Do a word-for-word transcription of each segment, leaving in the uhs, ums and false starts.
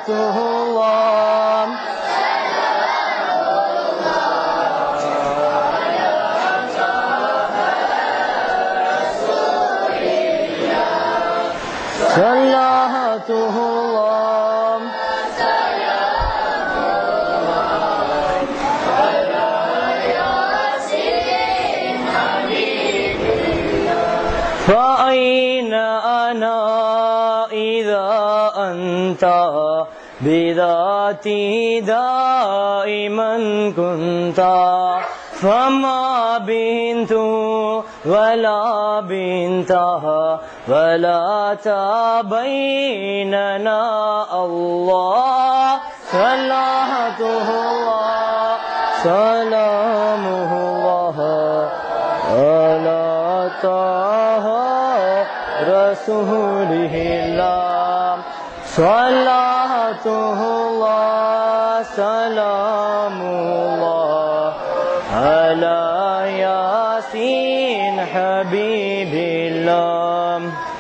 Salatullah Salatullah فأين أنا إذا أنت بذاتي دائما كنت فما بنت ولا بنتها ولا تبيننا الله صلاته الله سلامه الله على طه رسوله الله صلاته الله سلامه الله على ياسين حبيب الله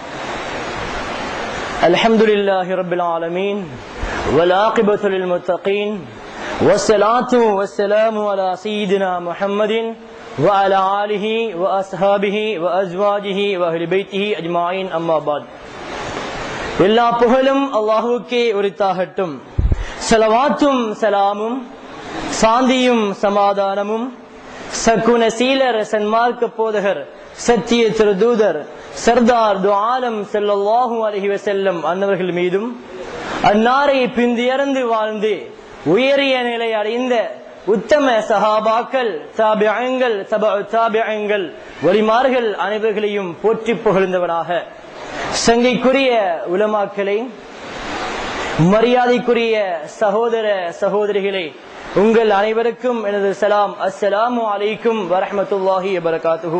الحمد لله رب العالمين والعاقبة للمتقين والصلاة والسلام على سيدنا محمد وعلى آله وأصحابه وأزواجه وأهل بيته أجمعين أما بعد எல்லா புகழும் அல்லாஹ்வுக்கே உரித்தாகட்டும். ஸலவாத்தும் ஸலாமும் சாந்தியும் சமாதானமும் சக்குன சீலர் சன்மார்க்க போதகர் சத்திய திருதூதர் சர்தார் து ஆலம் ஸல்லல்லாஹு அலைஹி வஸல்லம் அன்னவர்கள் மீதும் அன்னாரை பிந்தியறந்து வாழ்ந்து உயரிய நிலை அடைந்த உத்தம சஹாபாக்கள் தாபியங்கள் தபஉ தாபியங்கள் வலிமார்கள் அனைவர்களையும் போற்றி புகழ்ந்தவனாக சங்கைக்குரிய உலமாக்களை மரியாதைக்குரிய சகோதர சகோதரிகளை உங்கள் அனைவருக்கும் எனது சலாம் அஸ்ஸலாமு அலைக்கும் வரஹ்மத்துல்லாஹி வபரகாத்துஹு.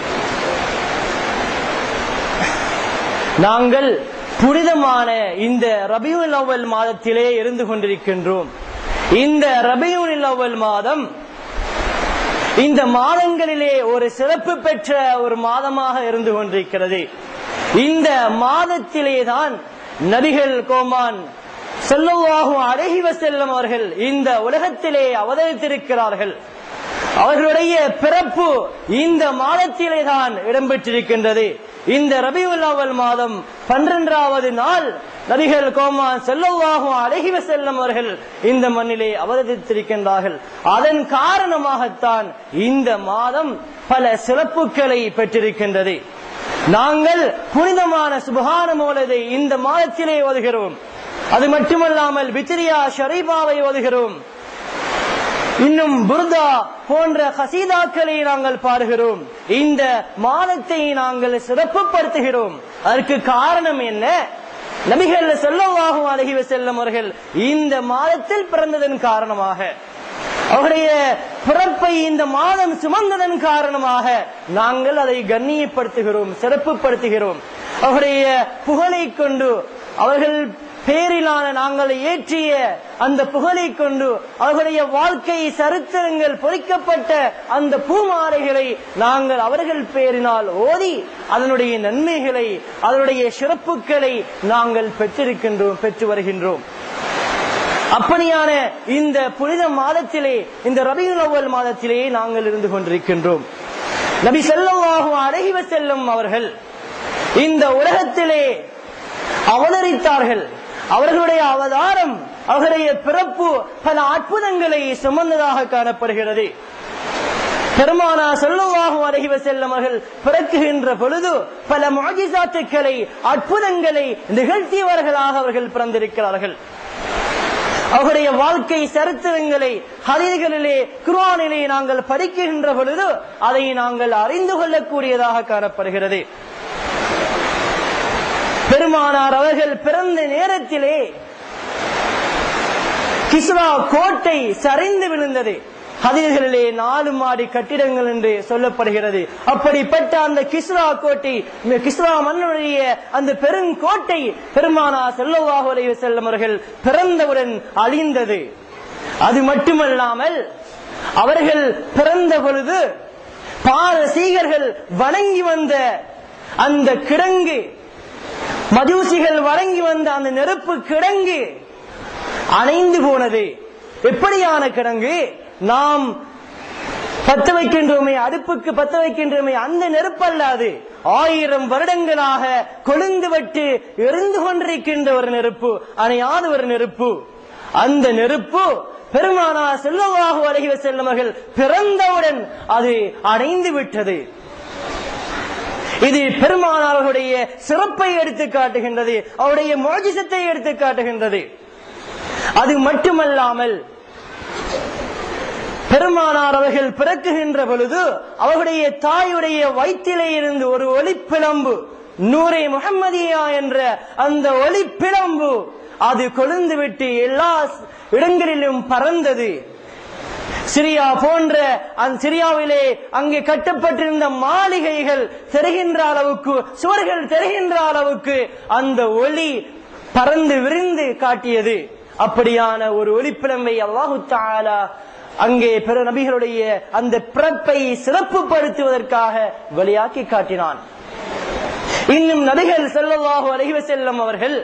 நாங்கள் புனிதமான இந்த ரபியுல் அவ்வல் மாதத்திலே இருந்து கொண்டிருக்கின்றோம். இந்த ரபியுல் அவ்வல் மாதம் இந்த மாதங்களிலே ஒரு சிறப்பு பெற்ற ஒரு மாதமாக இருந்து கொண்டிருக்கிறது. இந்த மாதத்திலேதான் நபிகள் கோமான் ஸல்லல்லாஹு அலைஹி வஸல்லம் அவர்கள் இந்த உலகத்திலே அவதரித்திருக்கிறார்கள். அவர்களுடைய பிறப்பு இந்த மாதத்திலே தான் இடம்பெற்றிருக்கின்றது. இந்த ரபியுல் அவ்வல் மாதம் பன்னிரண்டாவது நாள் நபிகள் கோமான் ஸல்லல்லாஹு அலைஹி வஸல்லம் அவர்கள் இந்த மண்ணிலே அவதரித்திருக்கின்றார்கள். அதன் காரணமாகத்தான் இந்த மாதம் பல சிறப்புகளை பெற்றிருக்கின்றது. நாங்கள் புனிதமான சுப்ஹான மௌலிதை இந்த மாதத்திலே ஓதுகிறோம். அது மட்டுமல்லாமல் வித்ரியா ஷரீஃபாவை ஓதுகிறோம். இன்னும் புர்தா போன்ற கசீதாக்களை நாங்கள் பாடுகிறோம். இந்த மாதத்தை நாங்கள் சிறப்புப்படுத்துகிறோம். அதற்கு காரணம் என்ன? நபிகள் ஸல்லல்லாஹு அலைஹி வஸல்லம் அவர்கள் இந்த மாதத்தில் பிறந்ததன் காரணமாக, அவருடைய பிறப்பை இந்த மாதம் சுமந்ததன் காரணமாக நாங்கள் அதை கண்ணியப்படுத்துகிறோம், சிறப்புப்படுத்துகிறோம். அவருடைய புகழை கொண்டு, அவர்கள் பேரிலான நாங்கள் ஏற்றிய அந்த புகழை கொண்டு, அவர்களுடைய வாழ்க்கை சரித்திரங்கள் பொறிக்கப்பட்ட அந்த பூமாலைகளை நாங்கள் அவர்கள் பேரினால் ஓதி அதனுடைய நன்மைகளை, அதனுடைய சிறப்புகளை நாங்கள் பெற்றிருக்கின்றோம், பெற்று வருகின்றோம். அப்படியான இந்த புனித மாதத்திலே, இந்த ரபியுல் அவ்வல் மாதத்திலே நாங்கள் இருந்து கொண்டிருக்கின்றோம். நபி ஸல்லல்லாஹு அலைஹி வஸல்லம் அவர்கள் இந்த உலகத்திலே அவதரித்தார்கள். அவர்களுடைய அவதாரம், அவர்களுடைய பிறப்பு பல அற்புதங்களை சுமந்ததாக காணப்படுகிறது. பெருமானா ஸல்லல்லாஹு அலைஹி வஸல்லம் அவர்கள் பிறக்குகின்ற பொழுது பல முஅஜிசாத்துக்களை, அற்புதங்களை நிகழ்த்தியவர்களாக அவர்கள் பிறந்திருக்கிறார்கள். அவருடைய வாழ்க்கை சரித்திரங்களை ஹதீஸ்களிலே, குர்ஆனிலே நாங்கள் படிக்கின்ற பொழுது அதை நாங்கள் அறிந்து கொள்ளக்கூடியதாக காணப்படுகிறது. பெருமானார் அவர்கள் பிறந்த நேரத்திலே கிஸ்ரா கோட்டை சரிந்து விழுந்தது. ஹதீஸ்களிலே நாலு மாடி கட்டிடங்கள் என்று சொல்லப்படுகிறது. அப்படிப்பட்ட அந்த கிஸ்ரா கோட்டை, கிஸ்ரா மன்னனுடைய அந்த பெருங்கோட்டை பெருமானார் ஸல்லல்லாஹு அலைஹி வஸல்லம் அவர்கள் பிறந்தவுடன் அழிந்தது. அது மட்டுமல்லாமல் அவர்கள் பிறந்த பொழுது பாரசீகர்கள் வணங்கி வந்த அந்த கிடங்கு, மஜூசிகள் வணங்கி வந்த அந்த நெருப்பு கிடங்கு அணைந்து போனது. எப்படியான கிடங்கு? நாம் பத்த வைக்கின்றோமே, அடுப்புக்கு பத்த வைக்கின்றோமே, அந்த நெருப்பல்லாது ஆயிரம் வருடங்களாக கொழுந்து விட்டு எரிந்து கொண்டிருக்கின்ற ஒரு நெருப்பு, அணையாத ஒரு நெருப்பு. அந்த நெருப்பு பெருமானார் ஸல்லல்லாஹு அலைஹி வஸல்லம் அவர்கள் பிறந்தவுடன் அது அணைந்து விட்டது. இது பெருமானாருடைய சிறப்பை எடுத்து காட்டுகின்றது, அவருடைய முஅஜிசத்தை எடுத்து காட்டுகின்றது. அது மட்டுமல்லாமல் பெருமானார் அவர்கள் பிறக்குகின்ற பொழுது அவருடைய தாயுடைய வயிற்றிலே இருந்து ஒரு ஒளிப்பிழம்பு, நூரே முஹம்மதியா என்ற அந்த ஒளிப்பிழம்பு அது கொழுந்து விட்டு எல்லா இடங்களிலும் பறந்தது. சிரியா போன்ற அந்த சிரியாவிலே அங்கே கட்டப்பட்டிருந்த மாளிகைகள் தெரிகின்ற அளவுக்கு, சுவர்கள் தெரிகின்ற அளவுக்கு அந்த ஒளி பறந்து விரிந்து காட்டியது. அப்படியான ஒரு ஒளிப்பிழம்பை அல்லாஹு தஆலா அங்கே பிற நபிகளுடைய அந்த பிறப்பை சிறப்புப்படுத்துவதற்காக வெளியாக்கி காட்டினான். இன்னும் நபிகள் ஸல்லல்லாஹு அலைஹி வஸல்லம் அவர்கள்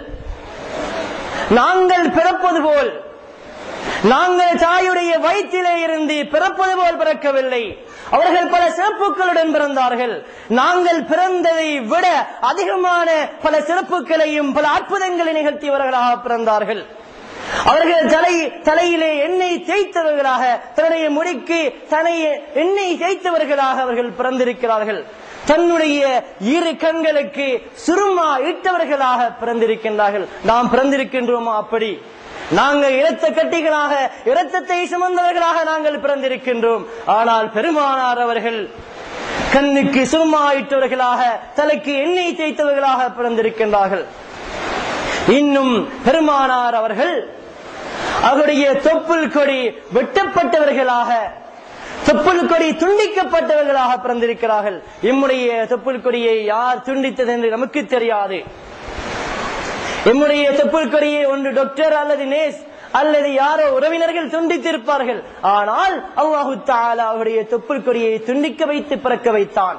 நாங்கள் பிறப்பது போல், நாங்கள் தாயுடைய வயிற்றிலே இருந்து பிறப்பது போல் பிறக்கவில்லை. அவர்கள் பல சிறப்புகளுடன் பிறந்தார்கள். நாங்கள் பிறந்ததை விட அதிகமான பல சிறப்புகளையும் பல அற்புதங்களை நிகழ்த்தியவர்களாக பிறந்தார்கள். அவர்கள் தலை தலையிலே எண்ணெய் தேய்த்தவர்களாக, தன்னுடைய முடிக்கு தன்னை எண்ணெய் தேய்த்தவர்களாக அவர்கள் பிறந்திருக்கிறார்கள். தன்னுடைய இரு கண்களுக்கு சுருமா இட்டவர்களாக பிறந்திருக்கின்றார்கள். நாம் பிறந்திருக்கின்றோமா? அப்படி நாங்கள் இரத்த கட்டிகளாக, இரத்தத்தை சுமந்தவர்களாக நாங்கள் பிறந்திருக்கின்றோம். ஆனால் பெருமானார் அவர்கள் கண்ணுக்கு சுருமா இட்டவர்களாக, தலைக்கு எண்ணெய் தேய்த்தவர்களாக பிறந்திருக்கின்றார்கள். இன்னும் பெருமானார் அவர்கள் அவருடைய தொப்புள் கொடி வெட்டப்பட்டவர்களாக, தொப்புள் கொடி துண்டிக்கப்பட்டவர்களாக பிறந்திருக்கிறார்கள். எம்முடைய தொப்புள் கொடியை யார் துண்டித்தது என்று நமக்கு தெரியாது. எம்முடைய தொப்புள் கொடியை ஒன்று டாக்டர் அல்லது நேஸ் அல்லது யாரோ உறவினர்கள் துண்டித்திருப்பார்கள். ஆனால் அல்லாஹு தஆலா அவருடைய தொப்புள் கொடியை துண்டிக்க வைத்து பிறக்க வைத்தான்.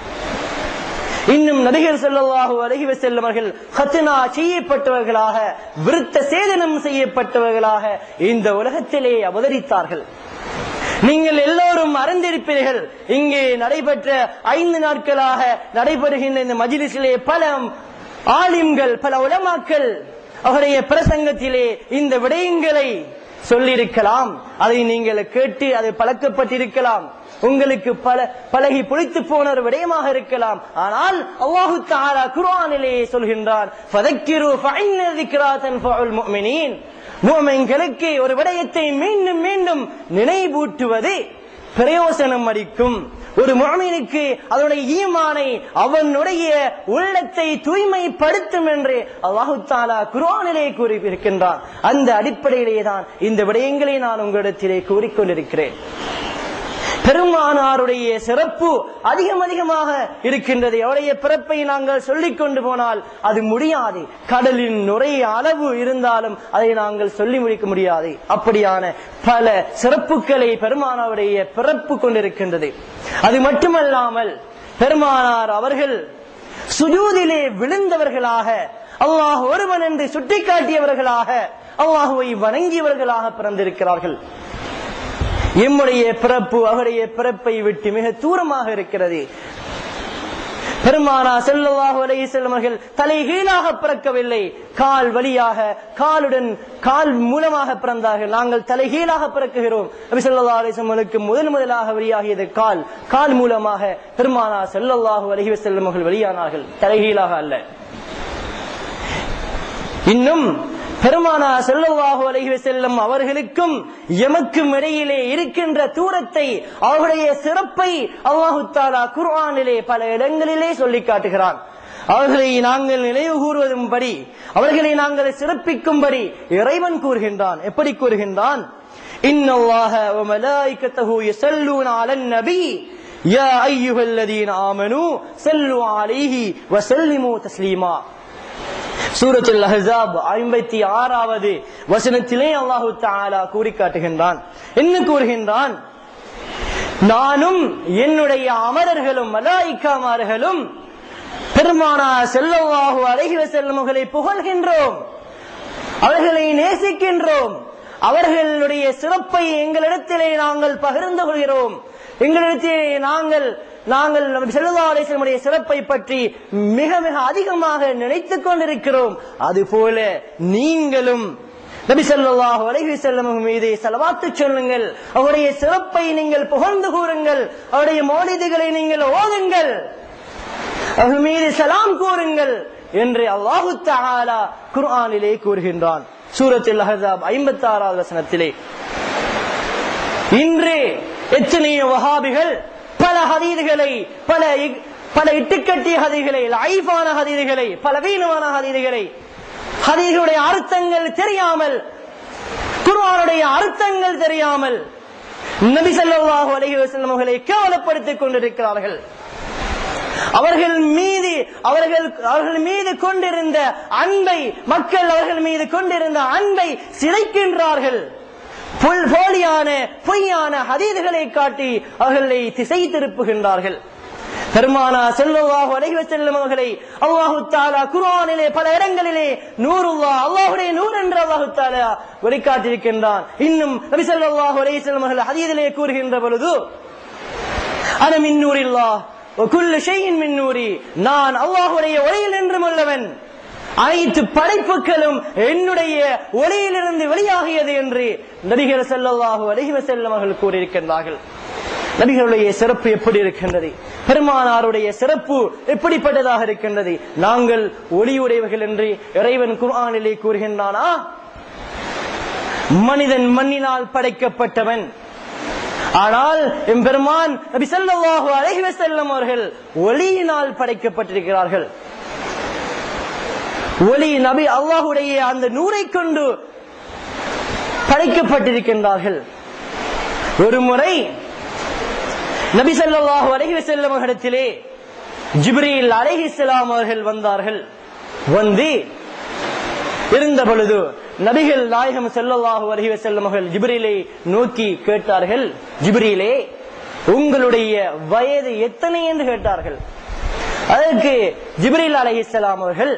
இன்னும் நபிகள் ஸல்லல்லாஹு அலைஹி வஸல்லம் அவர்கள் ஹத்னா செய்யப்பட்டவர்களாக, விருத்த சேதனம் செய்யப்பட்டவர்களாக இந்த உலகத்திலே அவதரித்தார்கள். நீங்கள் எல்லோரும் அறிந்திருப்பீர்கள், இங்கே நடைபெற்ற ஐந்து நாட்களாக நடைபெறுகின்ற இந்த மஜ்லிஸிலே பல ஆலிம்கள், பல உலமாக்கள் அவருடைய பிரசங்கத்திலே இந்த விடயங்களை சொல்லியிருக்கலாம். அதை நீங்கள் கேட்டு அது பழக்கப்பட்டிருக்கலாம். உங்களுக்கு பல பழகி புளித்து போன ஒரு விடயமாக இருக்கலாம். ஆனால் அல்லாஹு தஆலா குர்ஆனிலே சொல்கின்றார், ஃபதக்கிரு ஃபஇன்ன ذிக்ரா தன்ஃபஉல் முஃமினீன். முஃமின்களுக்கு ஒரு விடயத்தை மீண்டும் மீண்டும் நினைவூட்டுவது பிரயோசனம் அளிக்கும். ஒரு முஃமினுக்கு அதனுடைய ஈமானை, அவனுடைய உள்ளத்தை தூய்மைப்படுத்தும் என்று அல்லாஹு தஆலா குர்ஆனிலே கூறியிருக்கின்றான். அந்த அடிப்படையிலே தான் இந்த விடயங்களை நான் உங்களிடத்திலே கூறிக்கொண்டிருக்கிறேன். பெருமானாருடைய சிறப்பு அதிகம் அதிகமாக இருக்கின்றது. அவருடைய பிறப்பை நாங்கள் சொல்லிக் கொண்டு போனால் அது முடியாது. கடலின் நுரைய அளவு இருந்தாலும் அதை நாங்கள் சொல்லி முடிக்க முடியாது. அப்படியான பல சிறப்புகளை பெருமானாருடைய பிறப்பு கொண்டிருக்கின்றது. அது மட்டுமல்லாமல் பெருமானார் அவர்கள் சுஜூதிலே விழுந்தவர்களாக, அல்லாஹ் ஒருவன் என்று சுட்டிக்காட்டியவர்களாக, அல்லாஹுவை வணங்கியவர்களாக பிறந்திருக்கிறார்கள். எம்முடைய பிறப்பு அவருடைய பிறப்பை விட்டு மிக தூரமாக இருக்கிறது. பெருமானார் ஸல்லல்லாஹு அலைஹி வஸல்லம் அவர்கள் தலைகீழாக பிறக்கவில்லை, கால் வழியாக, காலுடன் கால் மூலமாக பிறந்தார்கள். நாங்கள் தலைகீழாக பிறக்குகிறோம். நபி ஸல்லல்லாஹு அலைஹி வஸல்லம் அவர்களுக்கு முதல் முதலாக வெளியாகியது கால், கால் மூலமாக பெருமானார் ஸல்லல்லாஹு அலைஹி வஸல்லம் அவர்கள் வெளியானார்கள், தலைகீழாக அல்ல. இன்னும் பெருமானார் ஸல்லல்லாஹு அலைஹி வஸல்லம் அவர்களுக்கும் எமக்கும் இடையிலே இருக்கின்ற தூரத்தை, அவருடைய சிறப்பை அல்லாஹு தஆலா குர்ஆனிலே பல இடங்களிலே சொல்லி காட்டுகிறான். அவர்களை நாங்கள் நினைவு கூறுவதும்படி, அவர்களை நாங்கள் சிறப்பிக்கும்படி இறைவன் கூறுகின்றான். எப்படி கூறுகின்றான்? இன்னல்லாஹ வ மலாயிகத்தஹு யஸல்லூன அலன் நபி யா அய்யுஹல்லதீன ஆமனூ ஸல்லு அலைஹி வ ஸல்லிமு தஸ்லீமா. சூரத்துல் அஹ்ஸாப் ஐம்பத்தி ஆறாவது வசனத்திலே அல்லாஹு தஆலா கூறி காட்டுகின்றான். என்ன கூறுகின்றான்? நானும் என்னுடைய அமரர்களும் மலாயிக்காமார்களும் பெருமானார் ஸல்லல்லாஹு அலைஹி வஸல்லம் அவர்களை புகழ்கின்றோம். அவர்களை நேசிக்கின்றோம், அவர்களுடைய சிறப்பை எங்களிடத்திலே நாங்கள் பகிர்ந்து கொள்கிறோம், எங்களிடத்திலே நாங்கள் நாங்கள் ஸல்லல்லாஹு அலைஹி வஸல்லம் சிறப்பை பற்றி மிக மிக அதிகமாக நினைத்துக் கொண்டிருக்கிறோம். அதுபோல நீங்களும் நபி ஸல்லல்லாஹு அலைஹி வஸல்லம் மீது ஸலவாத்து சொல்லுங்கள், அவருடைய சிறப்பை நீங்கள் புகழ்ந்து கூறுங்கள், அவருடைய மௌலிதுகளை நீங்கள் ஓதுங்கள், அவர் மீது சலாம் கூறுங்கள் என்று அல்லாஹு தஆலா குர்ஆனிலே கூறுகின்றான். சூரத்துல் அஹ்ஸாப் ஐம்பத்தி ஆறாவது வசனத்திலே. இன்று எத்தனையோ வஹாபிகள் பல ஹதீதுகளை பல பல இட்டுக்கட்டிய ஹதீதுகளை லைஃபான ஹதீதுகளை பலவீனமான ஹதீதுகளை ஹதீதுடைய அர்த்தங்கள் தெரியாமல், குர்ஆனுடைய அர்த்தங்கள் தெரியாமல் நபி ஸல்லல்லாஹு அலைஹி வஸல்லம் அவர்களை கேவலப்படுத்திக் கொண்டிருக்கிறார்கள். அவர்கள் மீது அவர்கள் அவர்கள் மீது கொண்டிருந்த அன்பை, மக்கள் அவர்கள் மீது கொண்டிருந்த அன்பை சிதைக்கின்றார்கள். போலியான பொய்யான ஹதீதுகளை காட்டி அவர்களை திசை திருப்புகின்றார்கள். பெருமானா ஸல்லல்லாஹு அலைஹி வஸல்லம் அவர்களை அல்லாஹு தஆலா குர்ஆனிலே பல இடங்களிலே நூருல்லாஹ், அல்லாஹ்வுடைய நூர் என்று அல்லாஹு தஆலா வெளிக்காட்டியிருக்கின்றான். இன்னும் நபி ஸல்லல்லாஹு அலைஹி வஸல்லம் அவர்கள் ஹதீஸிலே கூறுகின்ற பொழுது, அன மின் நூரில்லாஹ் வ குல்லு ஷைஇன் மின் நூரி, நான் அல்லாஹ்வுடைய ஒளியில் நின்றும் உள்ளவன், அனைத்து படைப்புகளும் என்னுடைய ஒளியிலிருந்து வெளியாகியது என்று நபிகள் ஸல்லல்லாஹு அலைஹி வஸல்லம் அவர்கள் கூறியிருக்கின்றார்கள். நபிகளுடைய சிறப்பு எப்படி இருக்கின்றது, பெருமானாருடைய சிறப்பு எப்படிப்பட்டதாக இருக்கின்றது. நாங்கள் ஒளியுடையவர்கள் என்று இறைவன் குர்ஆனிலே கூறுகின்றானா? மனிதன் மண்ணினால் படைக்கப்பட்டவன், ஆனால் எம்பெருமான் நபி ஸல்லல்லாஹு அலைஹி வஸல்லம் அவர்கள் ஒளியினால் படைக்கப்பட்டிருக்கிறார்கள். ஒளி நபி அல்லாஹ்வுடைய அந்த நூரை கொண்டு படைக்கப்பட்டிருக்கின்றார்கள். ஒரு முறை நபி ஸல்லல்லாஹு அலைஹி வஸல்லம் இடத்திலே ஜிப்ரீல் அலைஹிஸ்ஸலாம் அவர்கள் வந்தார்கள். வந்து இருந்த பொழுது நபிகள் நாயகம் ஸல்லல்லாஹு அலைஹி வஸல்லம் அவர்கள் ஜிப்ரீலை நோக்கி கேட்டார்கள், ஜிப்ரீலே உங்களுடைய வயது எத்தனை என்று கேட்டார்கள். அதற்கு ஜிப்ரீல் அலைஹிஸ்ஸலாம் அவர்கள்,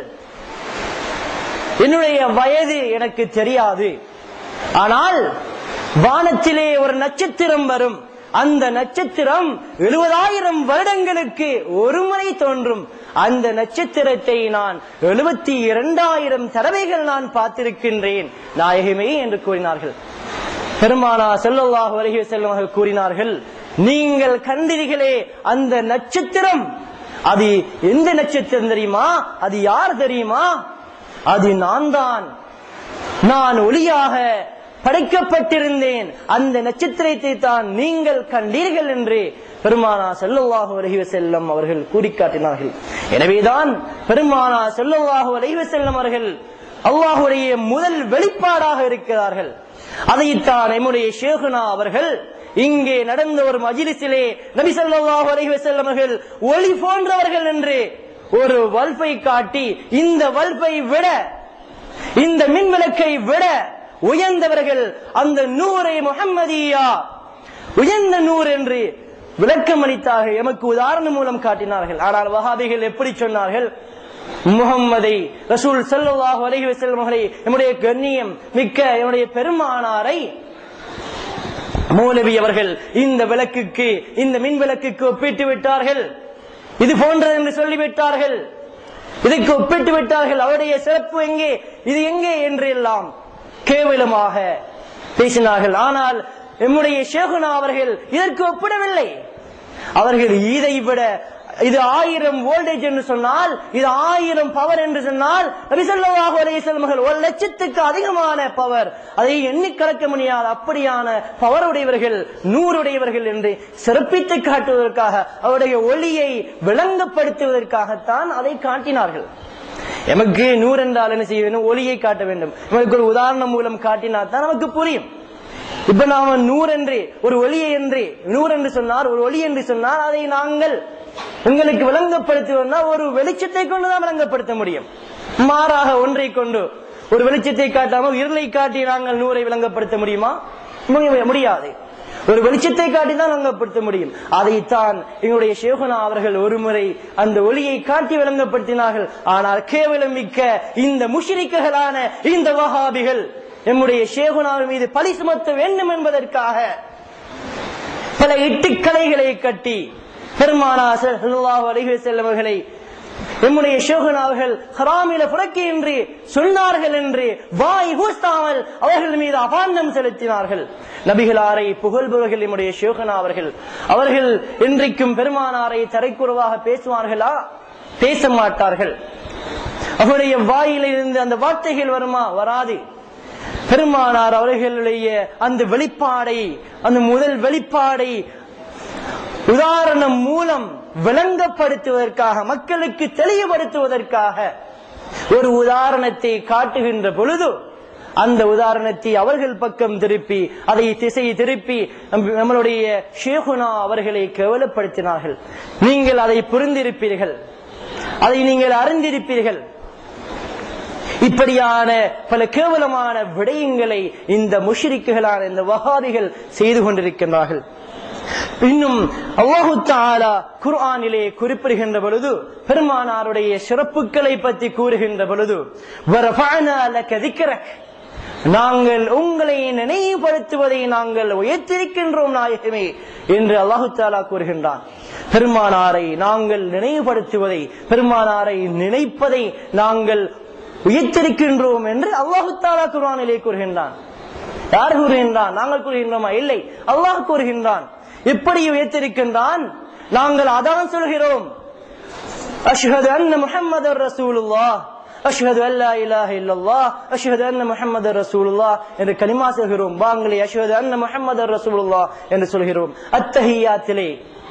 என்னுடைய வயது எனக்கு தெரியாது, ஆனால் வானத்திலே ஒரு நட்சத்திரம் வரும், அந்த நட்சத்திரம் எழுபதாயிரம் வருடங்களுக்கு ஒரு முறை தோன்றும், அந்த நட்சத்திரத்தை நான் எழுபத்தி இரண்டாயிரம் தடவைகள் நான் பார்த்திருக்கின்றேன் நாயகமே என்று கூறினார்கள். பெருமானா ஸல்லல்லாஹு அலைஹி வஸல்லம் அவர்கள் கூறினார்கள், நீங்கள் கண்டீர்களே அந்த நட்சத்திரம், அது எந்த நட்சத்திரம் தெரியுமா? அது யார் தெரியுமா? அது நான் தான். நான் ஒளியாக படைக்கப்பட்டிருந்தேன், அந்த நட்சத்திரத்தை தான் நீங்கள் கண்டீர்கள் என்று பெருமானா ஸல்லல்லாஹு அலைஹி வஸல்லம் அவர்கள் கூறிக்காட்டினார்கள். எனவேதான் பெருமானா ஸல்லல்லாஹு அலைஹி வஸல்லம் அவர்கள் அல்லாஹ்வுடைய முதல் வெளிப்பாடாக இருக்கிறார்கள். அதைத்தான் நம்முடைய ஷேகுனா அவர்கள் இங்கே நடந்த ஒரு மஜ்லிஸிலே நபி ஸல்லல்லாஹு அலைஹி வஸல்லம் அவர்கள் ஒளி போன்றவர்கள் என்று ஒரு வல்பை காட்டி, இந்த வல்பை விட, இந்த மின்விளக்கை விட உயர்ந்தவர்கள் அந்த நூரை முஹம்மதியா, உயர்ந்த நூர் என்று விளக்கம் அளித்தார்கள், எமக்கு உதாரணம் மூலம் காட்டினார்கள். ஆனால் வஹாபிகள் எப்படி சொன்னார்கள்? முஹம்மதை, ரசூல் ஸல்லல்லாஹு அலைஹி வஸல்லம் அவர்களை, நம்முடைய கண்ணியம் மிக்க நம்முடைய பெருமானாரை மௌலவி அவர்கள் இந்த விளக்குக்கு, இந்த மின் விளக்குக்கு ஒப்பிட்டு விட்டார்கள், இது போன்றது என்று சொல்லிவிட்டார்கள், இதற்கு ஒப்பிட்டு விட்டார்கள், அவருடைய சிறப்பு எங்கே, இது எங்கே என்று எல்லாம் கேவலமாக பேசினார்கள். ஆனால் நம்முடைய ஷேகுனா அவர்கள் இதற்கு ஒப்பிடவில்லை. அவர்கள் இதை விட, இது ஆயிரம் வோல்டேஜ் என்று சொன்னால், இது ஆயிரம் பவர் என்று சொன்னால், நபி ஸல்லல்லாஹு அலைஹி வஸல்லம் அவர்கள் ஒரு லட்சத்துக்கு அதிகமான பவர், அதை எண்ணி கலக்க முடியாது அப்படியான பவர் உடையவர்கள், நூறுடையவர்கள் என்று சிறப்பித்து காட்டுவதற்காக, அவருடைய ஒளியை விளங்கப்படுத்துவதற்காகத்தான் அதை காட்டினார்கள். எமக்கு நூறு என்றால் என்ன செய்ய வேண்டும்? ஒளியை காட்ட வேண்டும். எமக்கு ஒரு உதாரணம் மூலம் காட்டினால் தான் நமக்கு புரியும். இப்ப நாம நூறு என்று, ஒரு ஒளியை என்று, நூறு என்று சொன்னார், ஒரு ஒளி என்று சொன்னால், அதை நாங்கள் உங்களுக்கு விளங்கப்படுத்துவதா ஒரு வெளிச்சத்தை கொண்டுதான் விளங்கப்படுத்த முடியும். மாறாக ஒன்றை கொண்டு, ஒரு வெளிச்சத்தை காட்டாமல் இருளை காட்டி நாங்கள் நூறை விளங்கப்படுத்த முடியுமா? முடியாது. ஒரு வெளிச்சத்தை காட்டிதான் விளங்கப்படுத்த முடியும். அதைத்தான் எங்களுடைய ஷேகுனா அவர்கள் ஒரு முறை அந்த ஒளியை காட்டி விளங்கப்படுத்தினார்கள். ஆனால் கேவலம் மிக்க இந்த முஷ்ரிக்குகளான இந்த வஹாபிகள் எம்முடைய ஷேகுனாவின் மீது பழி சுமத்த வேண்டும் என்பதற்காக பல இட்டுக்கலைகளை கட்டி பெருமானார் ஸல்லல்லாஹு அலைஹி வஸல்லம் அவர்களை எம்முடைய ஷேகுனா அவர்கள் ஹராமில புறக்கி என்று சொன்னார்கள் என்று வாய் கூசாமல் அவர்கள் மீது அபாண்டம் செலுத்தினார்கள். நபிகளாரை புகழ்பவர்கள் எம்முடைய ஷேகுனா அவர்கள். அவர்கள் இன்றைக்கும் பெருமானாரை தரைக்குறவாக பேசுவார்களா? பேச மாட்டார்கள். அவருடைய வாயில இருந்து அந்த வார்த்தைகள் வருமா? வராது. பெருமானார் அவர்களுடைய அந்த வெளிப்பாடை, அந்த முதல் வெளிப்பாடை உதாரணம் மூலம் விளங்கப்படுத்துவதற்காக, மக்களுக்கு தெளிவுபடுத்துவதற்காக ஒரு உதாரணத்தை காட்டுகின்ற பொழுது அந்த உதாரணத்தை அவர்கள் பக்கம் திருப்பி, அதை திசை திருப்பி நம்மளுடைய ஷேகுனா அவர்களை கேவலப்படுத்தினார்கள். நீங்கள் அதை புரிந்திருப்பீர்கள், அதை நீங்கள் அறிந்திருப்பீர்கள். இப்படியான பல கேவலமான விடயங்களை இந்த முஷ்ரிக்குகளான இந்த வஹாபிகள் செய்து கொண்டிருக்கின்றார்கள். இன்னும் அல்லாஹு தஆலா குர்ஆனிலே குறிப்பிடுகின்ற பொழுது, பெருமானாருடைய சிறப்புகளை பற்றி கூறுகின்ற பொழுது, வரஃபஅனா லக திக்ரக், நாங்கள் உங்களை நினைவுபடுத்துவதை நாங்கள் உயர்த்திருக்கின்றோம் நாயகமே என்று அல்லாஹு தஆலா கூறுகின்றான். பெருமானாரை நாங்கள் நினைவுபடுத்துவதை, பெருமானாரை நினைப்பதை நாங்கள் உயர்த்திருக்கின்றோம் என்று அல்லாஹு தஆலா குர்ஆனிலே கூறுகின்றான். யார் கூறுகின்றான்? நாங்கள் கூறுகின்றோமா? இல்லை, அல்லாஹ் கூறுகின்றான். எப்படி உயர்த்திருக்கின்றான்? நாங்கள் அதான் சொல்கிறோம், அஷ்ஹது அன்ன முஹம்மதர் ரசூலுல்லாஹ், அஷ்ஹது அல்லா இலாஹ இல்லல்லாஹ், அஷ்ஹது அன்ன முஹம்மதர் ரசூலுல்லாஹ் என்று கலிமா சொல்கிறோம். வாங்களே அஷ்ஹது அன்ன முஹம்மதர் ரசூலுல்லாஹ் என்று சொல்கிறோம். அத்தஹியாத்திலே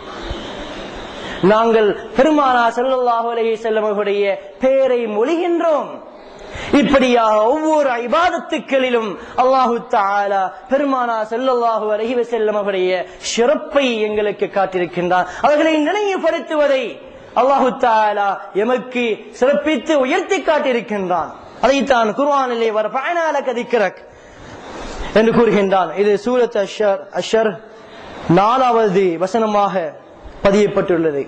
நாங்கள் பெருமானார் ஸல்லல்லாஹு அலைஹி வஸல்லம் அவர்களுடைய பெயரை மொழிகின்றோம். இப்படியாக ஒவ்வொரு இபாதத்துக்களிலும் அல்லாஹு தஆலா பெருமானார் ஸல்லல்லாஹு அலைஹி வஸல்லம் அவருடைய சிறப்பை எங்களுக்கு காட்டியிருக்கின்றார். அவர்களை நினைவுபடுத்துவதை அல்லாஹு தஆலா எமக்கு சிறப்பித்து உயர்த்தி காட்டியிருக்கின்றான். அதைத்தான் குர்ஆனிலே வரஃபஅனா லக திக்ரக் என்று கூறுகின்றான். இது சூரத் அஷ்ஷர் அஷ்ஷர் நாலாவது வசனமாக பதியப்பட்டுள்ளது.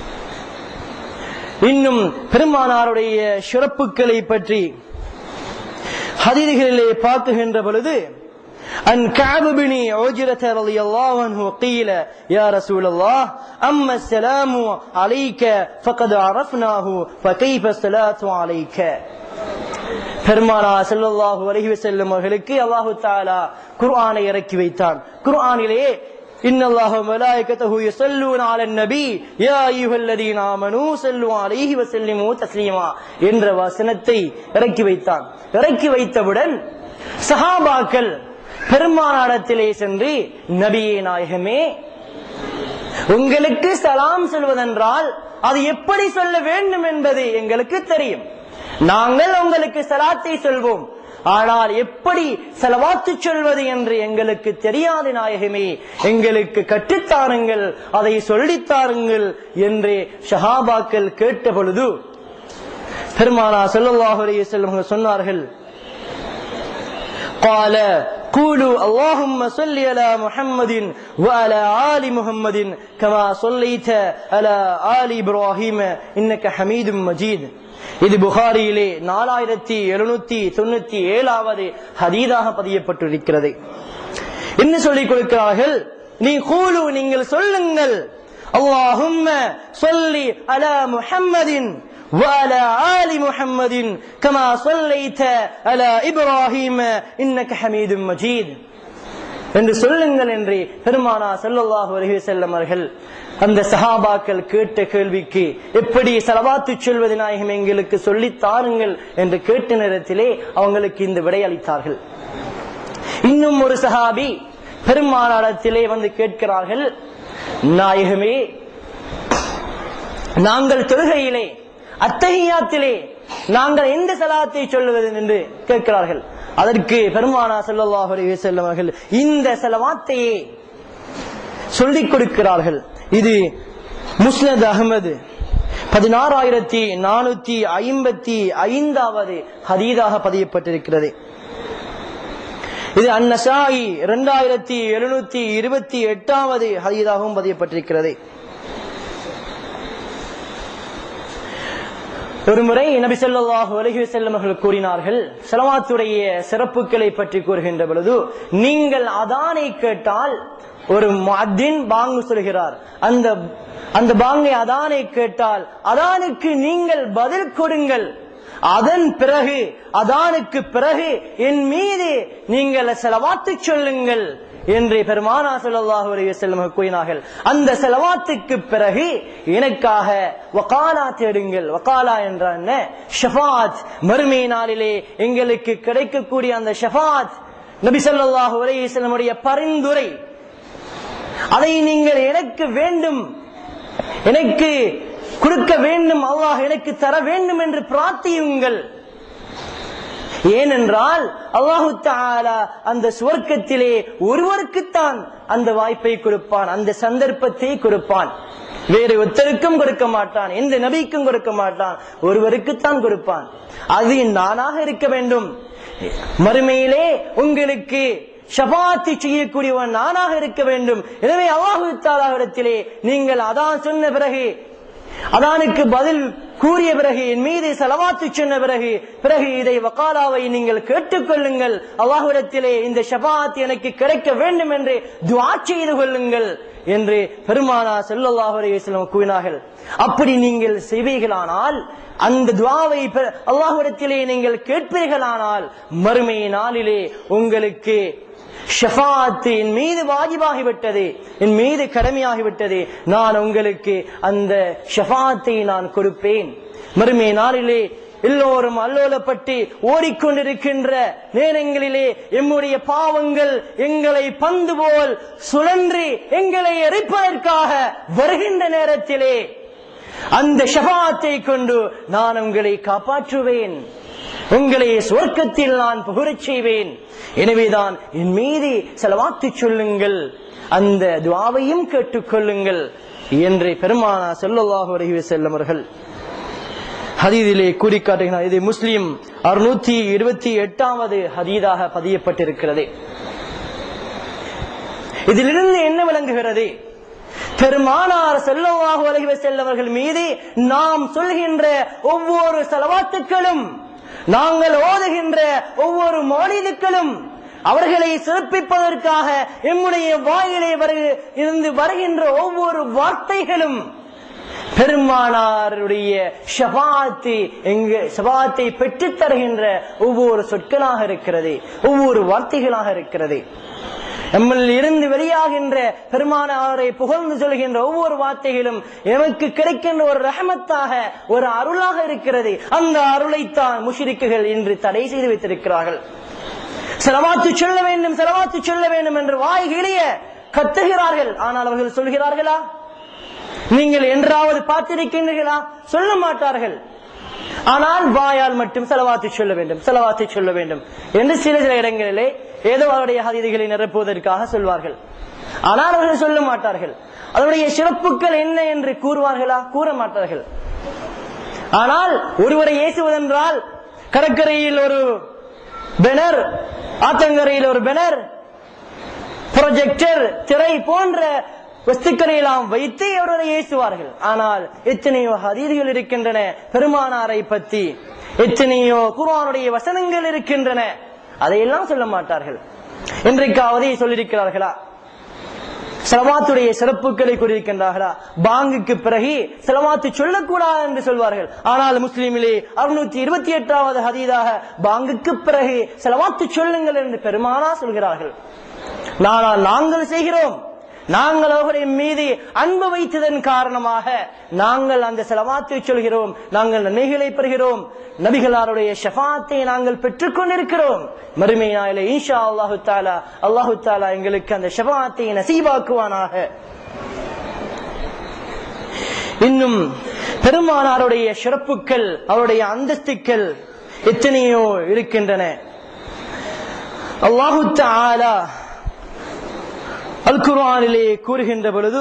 இன்னும் பெருமானாருடைய சிறப்புகளை பற்றி ஹதீஸ்களிலே பார்க்கின்ற பொழுது, அன் கஅப் பின் உஜ்ரத ரலியல்லாஹு அன்ஹு قيل يا رسول الله اما السلام عليك فقد عرفناه فكيف الصلاه عليك. பெருமானார் ஸல்லல்லாஹு அலைஹி வஸல்லம் அவர்களுக்கு அல்லாஹ் தஆலா குர்ஆனை இறக்கி வைத்தான். குர்ஆனிலே இன்னல்லாஹு வ மலாயிகத்துஹு யுஸல்லூன அலன் நபி யா அய்யுஹல்லதீன ஆமனூ ஸல்லூ அலைஹி வஸல்லிமூ தஸ்லீமா என்ற வசனத்தை இறக்கி வைத்தான். இறக்கி வைத்தவுடன் சஹாபாக்கள் பெருமானாரிடத்திலே சென்று, நபியே நாயகமே, உங்களுக்கு சலாம் சொல்வதென்றால் அது எப்படி சொல்ல வேண்டும் என்பது எங்களுக்கு தெரியும். நாங்கள் உங்களுக்கு சலாத்தை சொல்வோம், ஆனால் எப்படி ஸலவாத்து சொல்வது என்று எங்களுக்கு தெரியாது நாயகமே, எங்களுக்கு கற்றுத்தாருங்கள், அதை சொல்லித்தாருங்கள் என்று ஸஹாபாக்கள் கேட்ட பொழுது பெருமானார் ஸல்லல்லாஹு அலைஹி வஸல்லம் சொன்னார்கள், قال قولوا اللهم صل على محمد وعلى آل محمد كما صليت على آل إبراهيم إنك حميد مجيد. இது புகாரியிலே நாலாயிரத்தி எழுநூத்தி தொண்ணூத்தி ஏழாவது ஹதீதாக பதியப்பட்டிருக்கிறது. என்ன சொல்லிக் கொடுக்கிறார்கள்? நீ கூலு, நீங்கள் சொல்லுங்கள், அல்லாஹும்ம ஸல்லி அலா முஹம்மதின் وعلى آل محمد كما صليت على إبراهيم إنك حميد مجيد என்று சொல்லுங்கள் என்று பெருமானார் ஸல்லல்லாஹு அலைஹி வஸல்லம் அவர்கள் அந்த சஹாபாக்கள் கேட்ட கேள்விக்கு, எப்படி ஸலவாத்து சொல்வது நாயகம் எங்களுக்கு சொல்லித் தாருங்கள் என்று கேட்ட நேரத்திலே அவங்களுக்கு இந்த விடை அளித்தார்கள். இன்னும் ஒரு சஹாபி பெருமானாரிடத்திலே வந்து கேட்கிறார்கள், நாயகமே, நாங்கள் தொழுகையிலே அத்தஹியாத்திலே நாங்கள் எந்த ஸலாத்தை சொல்லுவது என்று கேட்கிறார்கள். அதற்கு பெருமானார் ஸல்லல்லாஹு அலைஹி வஸல்லம் அவர்கள் இந்த ஸலவாத்தையே சொல்லிக் கொடுக்கிறார்கள். இது முஸ்னத் அஹ்மது பதினாறாயிரத்தி நானூத்தி ஐம்பத்தி ஐந்தாவது ஹதீதாக பதியப்பட்டிருக்கிறது. இது அன்-நசாயி இரண்டாயிரத்தி எழுநூத்தி இருபத்தி எட்டாவது ஹதீஸாகவும் பதியப்பட்டிருக்கிறது. ஒருமுறை நபி ஸல்லல்லாஹு அலைஹி வஸல்லம் அவர்கள் கூறினார்கள், ஸலவாத்துடைய சிறப்புகளை பற்றி கூறுகின்ற பொழுது, நீங்கள் அதானை கேட்டால், ஒரு முஅத்தின் பாங்கு சொல்கிறார், அந்த அந்த பாங்கை அதானை கேட்டால் அதானுக்கு நீங்கள் பதில் கொடுங்கள், அதன் பிறகு அதானுக்கு பிறகு என் மீது நீங்கள் ஸலவாத்து சொல்லுங்கள் என்று பெருமானார் ஸல்லல்லாஹு அலைஹி வஸல்லம் கூறினார்கள். அந்த ஸலவாத்துக்கு பிறகு எனக்காக வகாலா தேடுங்கள். வகாலா என்றால் என்ன? ஷஃபாத். மறுமை நாளிலே எங்களுக்கு கிடைக்கக்கூடிய அந்த ஷஃபாத், நபி ஸல்லல்லாஹு அலைஹி வஸல்லம் உடைய பரிந்துரை, அதை நீங்கள் எனக்கு வேண்டும், எனக்கு கொடுக்க வேண்டும், அல்லாஹ் எனக்கு தர வேண்டும் என்று பிரார்த்தியுங்கள். ஏனென்றால் அல்லாஹு தஆலா அந்த சுவர்க்கத்திலே ஒருவருக்குத்தான் அந்த வாய்ப்பை கொடுப்பான், அந்த சந்தர்ப்பத்தை கொடுப்பான். வேறு ஒருத்தருக்கும் கொடுக்க மாட்டான், எந்த நபிக்கும் கொடுக்க மாட்டான், ஒருவருக்குத்தான் கொடுப்பான். அது நானாக இருக்க வேண்டும். மறுமையிலே உங்களுக்கு ஷஃபாத் செய்யக்கூடியவன் நானாக இருக்க வேண்டும். எனவே அல்லாஹு தஆலாவிடத்திலே நீங்கள் அதான் சொன்ன பிறகு, அதானுக்கு பதில் கூறிய பிறகு, என் மீது ஸலவாத்து சொன்ன பிறகு பிறகு இதை வகாலாவை நீங்கள் கேட்டுக்கொள்ளுங்கள், அல்லாஹ்விடத்திலே இந்த ஷஃபாத் எனக்கு கிடைக்க வேண்டும் என்று துஆ செய்து கொள்ளுங்கள் என்று பெருமானார் ஸல்லல்லாஹு அலைஹி வஸல்லம் கூறினார்கள். அப்படி நீங்கள் செய்வீர்களானால், அந்த துஆவை அல்லாஹ்விடத்திலே நீங்கள் கேட்பீர்களானால், மறுமை நாளிலே உங்களுக்கு ஷஃபாத் என் மீது வாஜிபாகிவிட்டது, என் மீது கடமையாகிவிட்டது, நான் உங்களுக்கு அந்த ஷஃபாத்தை நான் கொடுப்பேன். மறுமை நாளிலே எல்லோரும் அல்லோலப்பட்டு ஓடிக்கொண்டிருக்கின்ற நேரங்களிலே எம்முடைய பாவங்கள் எங்களை பந்து போல் சுழன்று எங்களை எரிப்பதற்காக வருகின்ற நேரத்திலே அந்த ஷஃபாத்தை கொண்டு நான் உங்களை காப்பாற்றுவேன், உங்களை சுவர்க்கத்தில் நான் புகழச் செய்வேன். எனவேதான் என் மீது ஸலவாத்து சொல்லுங்கள், அந்த துஆவையும் கேட்டுக்கொள்ளுங்கள் என்று பெருமானார் ஸல்லல்லாஹு அலைஹி வஸல்லம் அவர்கள் ஹதீஸிலே கூறி காட்டுகிறார். இது முஸ்லிம் அறுநூற்றி இருபத்தி எட்டாவது ஹதீஸாக பதியப்பட்டிருக்கிறது. இதிலிருந்து என்ன விளங்குகிறது? பெருமானார் ஸல்லல்லாஹு அலைஹி வஸல்லம் அவர்கள் மீது நாம் சொல்கின்ற ஒவ்வொரு ஸலவாத்துக்களும், நாங்கள் ஓதுகின்ற ஒவ்வொரு மௌலிதுக்களும், அவர்களை சிறப்பிப்பதற்காக எம்முடைய வாயிலே இருந்து வருகின்ற ஒவ்வொரு வார்த்தைகளும் பெருமானாருடைய ஷஃபாத்தை எங்க ஷஃபாத்தை பெற்றுத் தருகின்ற ஒவ்வொரு சொற்களாக இருக்கிறது, ஒவ்வொரு வார்த்தைகளாக இருக்கிறது. நம்மில் இருந்து வெளியாகின்ற பெருமானாரை புகழ்ந்து சொல்கின்ற ஒவ்வொரு வார்த்தைகளும் எமக்கு கிடைக்கின்ற ஒரு ரஹமத்தாக, ஒரு அருளாக இருக்கிறது. அந்த அருளைத்தான் முஷ்ரிக்குகள் இன்று தடை செய்து வைத்திருக்கிறார்கள். ஸலவாத்து சொல்ல வேண்டும், ஸலவாத்து சொல்ல வேண்டும் என்று வாய்கிழிய கத்துகிறார்கள். ஆனால் அவர்கள் சொல்கிறார்களா? நீங்கள் என்றாவது பார்த்திருக்கின்றீர்களா? சொல்ல மாட்டார்கள். ஆனால் வாயால் மட்டும் ஸலவாத்து சொல்ல வேண்டும், ஸலவாத்து சொல்ல வேண்டும் என்று சில சில இடங்களிலே ஏதோ அவருடைய ஹதீதுகளை நிரப்புவதற்காக சொல்வார்கள். ஆனால் அவர்கள் சொல்ல மாட்டார்கள். அதனுடைய சிறப்புகள் என்ன என்று கூறுவார்களா? கூற மாட்டார்கள். ஆனால் ஒருவரை ஏசுவதென்றால் கடற்கரையில் ஒரு பேனர், ஆத்தங்கரையில் ஒரு பேனர், ப்ரொஜெக்டர், திரை போன்ற வஸ்துக்களை எல்லாம் வைத்து அவர்களை ஏசுவார்கள். ஆனால் எத்தனையோ ஹதீதுகள் இருக்கின்றன பெருமானாரை பற்றி, எத்தனையோ குர்ஆனுடைய வசனங்கள் இருக்கின்றன, அதையெல்லாம் சொல்ல மாட்டார்கள். இன்றைக்காவது சொல்லியிருக்கிறார்களா? ஸலவாத்துடைய சிறப்புகளை கூறியிருக்கின்றார்களா? பாங்குக்கு பிறகு ஸலவாத்து சொல்லக்கூடாது என்று சொல்வார்கள். ஆனால் முஸ்லிமிலே அறுநூற்றி இருபத்தி எட்டாவது ஹதீஸாக பாங்குக்கு பிறகு ஸலவாத்து சொல்லுங்கள் என்று பெருமானார் சொல்கிறார்கள். ஆனால் நாங்கள் செய்கிறோம். நாங்கள் அவருடைய மீது அன்பு வைத்ததன் காரணமாக நாங்கள் அந்த ஸலவாத்தை சொல்கிறோம், நாங்கள் நன்மைகளை பெறுகிறோம், நபிகளாருடைய ஷஃபாத்தை நாங்கள் பெற்றுக் கொண்டிருக்கிறோம். மறுமை நாளிலே இன்ஷா அல்லாஹு தஆலா அல்லாஹு தஆலா எங்களுக்கு அந்த ஷஃபாத்தை நசீபாக்குவானாக. இன்னும் பெருமானாருடைய சிறப்புகள், அவருடைய அந்தஸ்துக்கள் எத்தனையோ இருக்கின்றன. அல்லாஹு தஆலா அல் குர்ஆனிலே கூறுகின்ற பொழுது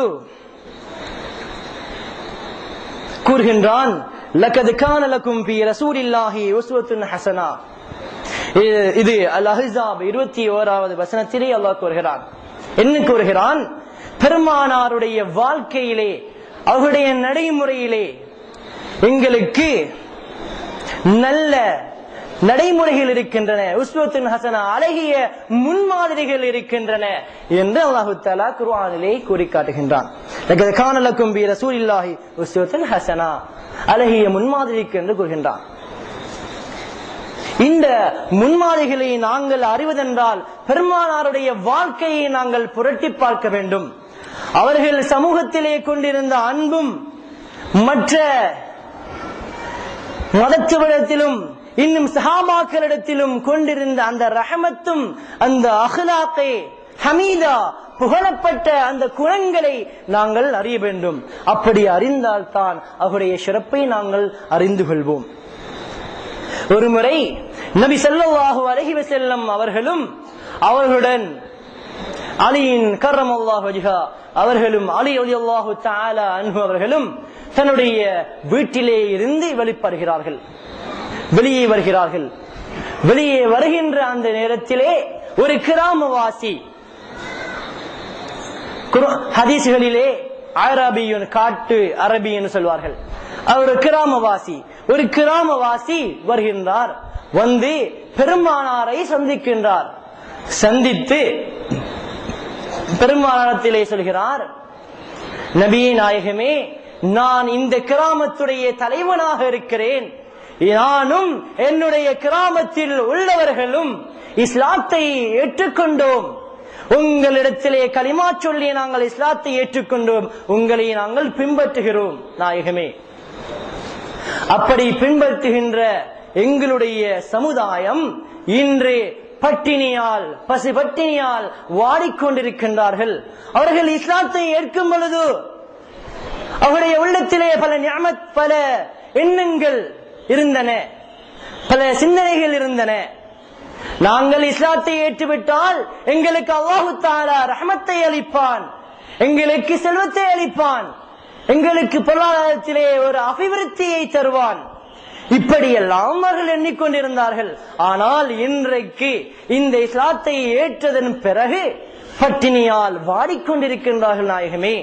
கூறுகின்றான், லகத் கான லகும் ஃபீ ரசூலில்லாஹி உஸ்வத்துன் ஹஸனா. இது அல் அஹ்ஸாப் இருபத்தி ஓராவது வசனத்திலே அல்லாஹ் கூறுகிறான். என்ன கூறுகிறான்? பெருமானாருடைய வாழ்க்கையிலே, அவருடைய நடைமுறையிலே எங்களுக்கு நல்ல நடைமுறைகள் இருக்கின்றன, உஸ்வத்துன் ஹசனா, அழகிய முன்மாதிரிகள் இருக்கின்றன என்று அல்லாஹு தஆலா குர்ஆனிலே கூறி காட்டுகின்றான். லகத் கான லக்கும் பி ரசூலில்லாஹி உஸ்வத்துன் ஹசனா, அழகிய முன்மாதிரிக்கு என்று கூறுகின்றான். இந்த முன்மாதிரிகளை நாங்கள் அறிவதென்றால் பெருமானாருடைய வாழ்க்கையை நாங்கள் புரட்டி பார்க்க வேண்டும். அவர்கள் சமூகத்திலே கொண்டிருந்த அன்பும் மற்ற மதத்தவரிடத்திலும் இன்னும் சஹாபாக்களிடத்திலும் கொண்டிருந்த அந்த ரஹமத்தும் அந்த அஹ்லாக்கை ஹமீதா புகழப்பட்ட அந்த குணங்களை நாங்கள் அறிய வேண்டும். அப்படி அறிந்தால்தான் அவருடைய சிறப்பை நாங்கள் அறிந்து கொள்வோம். ஒருமுறை நபி ஸல்லல்லாஹு அலைஹி வஸல்லம் அவர்களும் அவர்களுடன் அலியின் கர்ரமல்லாஹு வஜ்ஹா அவர்களும் அலி ரலியல்லாஹு தஆலா அன்ஹு அவர்களும் தன்னுடைய வீட்டிலே இருந்து வெளிப்படுகிறார்கள், வெளியே வருகிறார்கள். வெளியே வருகின்ற அந்த நேரத்திலே ஒரு கிராமவாசி, ஹதீஸ்களிலே அரபியன் காட்டு அரபி என்று சொல்வார்கள், அவர் கிராமவாசி. ஒரு கிராமவாசி வருகின்றார், வந்து பெருமானாரை சந்திக்கின்றார். சந்தித்து பெருமானாரத்திலே சொல்கிறார், நபியே நாயகமே, நான் இந்த கிராமத்துடைய தலைவனாக இருக்கிறேன். நானும் என்னுடைய கிராமத்தில் உள்ளவர்களும் இஸ்லாத்தை ஏற்றுக்கொண்டோம். உங்களிடத்திலே கலிமா சொல்லி நாங்கள் இஸ்லாத்தை ஏற்றுக்கொண்டோம். உங்களை நாங்கள் பின்பற்றுகிறோம் நாயகமே. அப்படி பின்பற்றுகின்ற எங்களுடைய சமுதாயம் இன்று பட்டினியால் பசி பட்டினியால் வாடிக்கொண்டிருக்கின்றார்கள். அவர்கள் இஸ்லாத்தை ஏற்கும் பொழுது அவருடைய உள்ளத்திலே பல நிஅமத், பல எண்ணங்கள் இருந்தன, பல சிந்தனைகள் இருந்தன. நாங்கள் இஸ்லாத்தை ஏற்றுவிட்டால் எங்களுக்கு அல்லாஹு தஆலா ரஹ்மத்தை அளிப்பான், எங்களுக்கு செல்வத்தை அளிப்பான், எங்களுக்கு பொருளாதாரத்திலே ஒரு அபிவிருத்தியை தருவான். இப்படியெல்லாம் அவர்கள் எண்ணிக்கொண்டிருந்தார்கள். ஆனால் இன்றைக்கு இந்த இஸ்லாத்தை ஏற்றதன் பிறகு பட்டினியால் வாடிக்கொண்டிருக்கின்றார்கள் நாயகமே.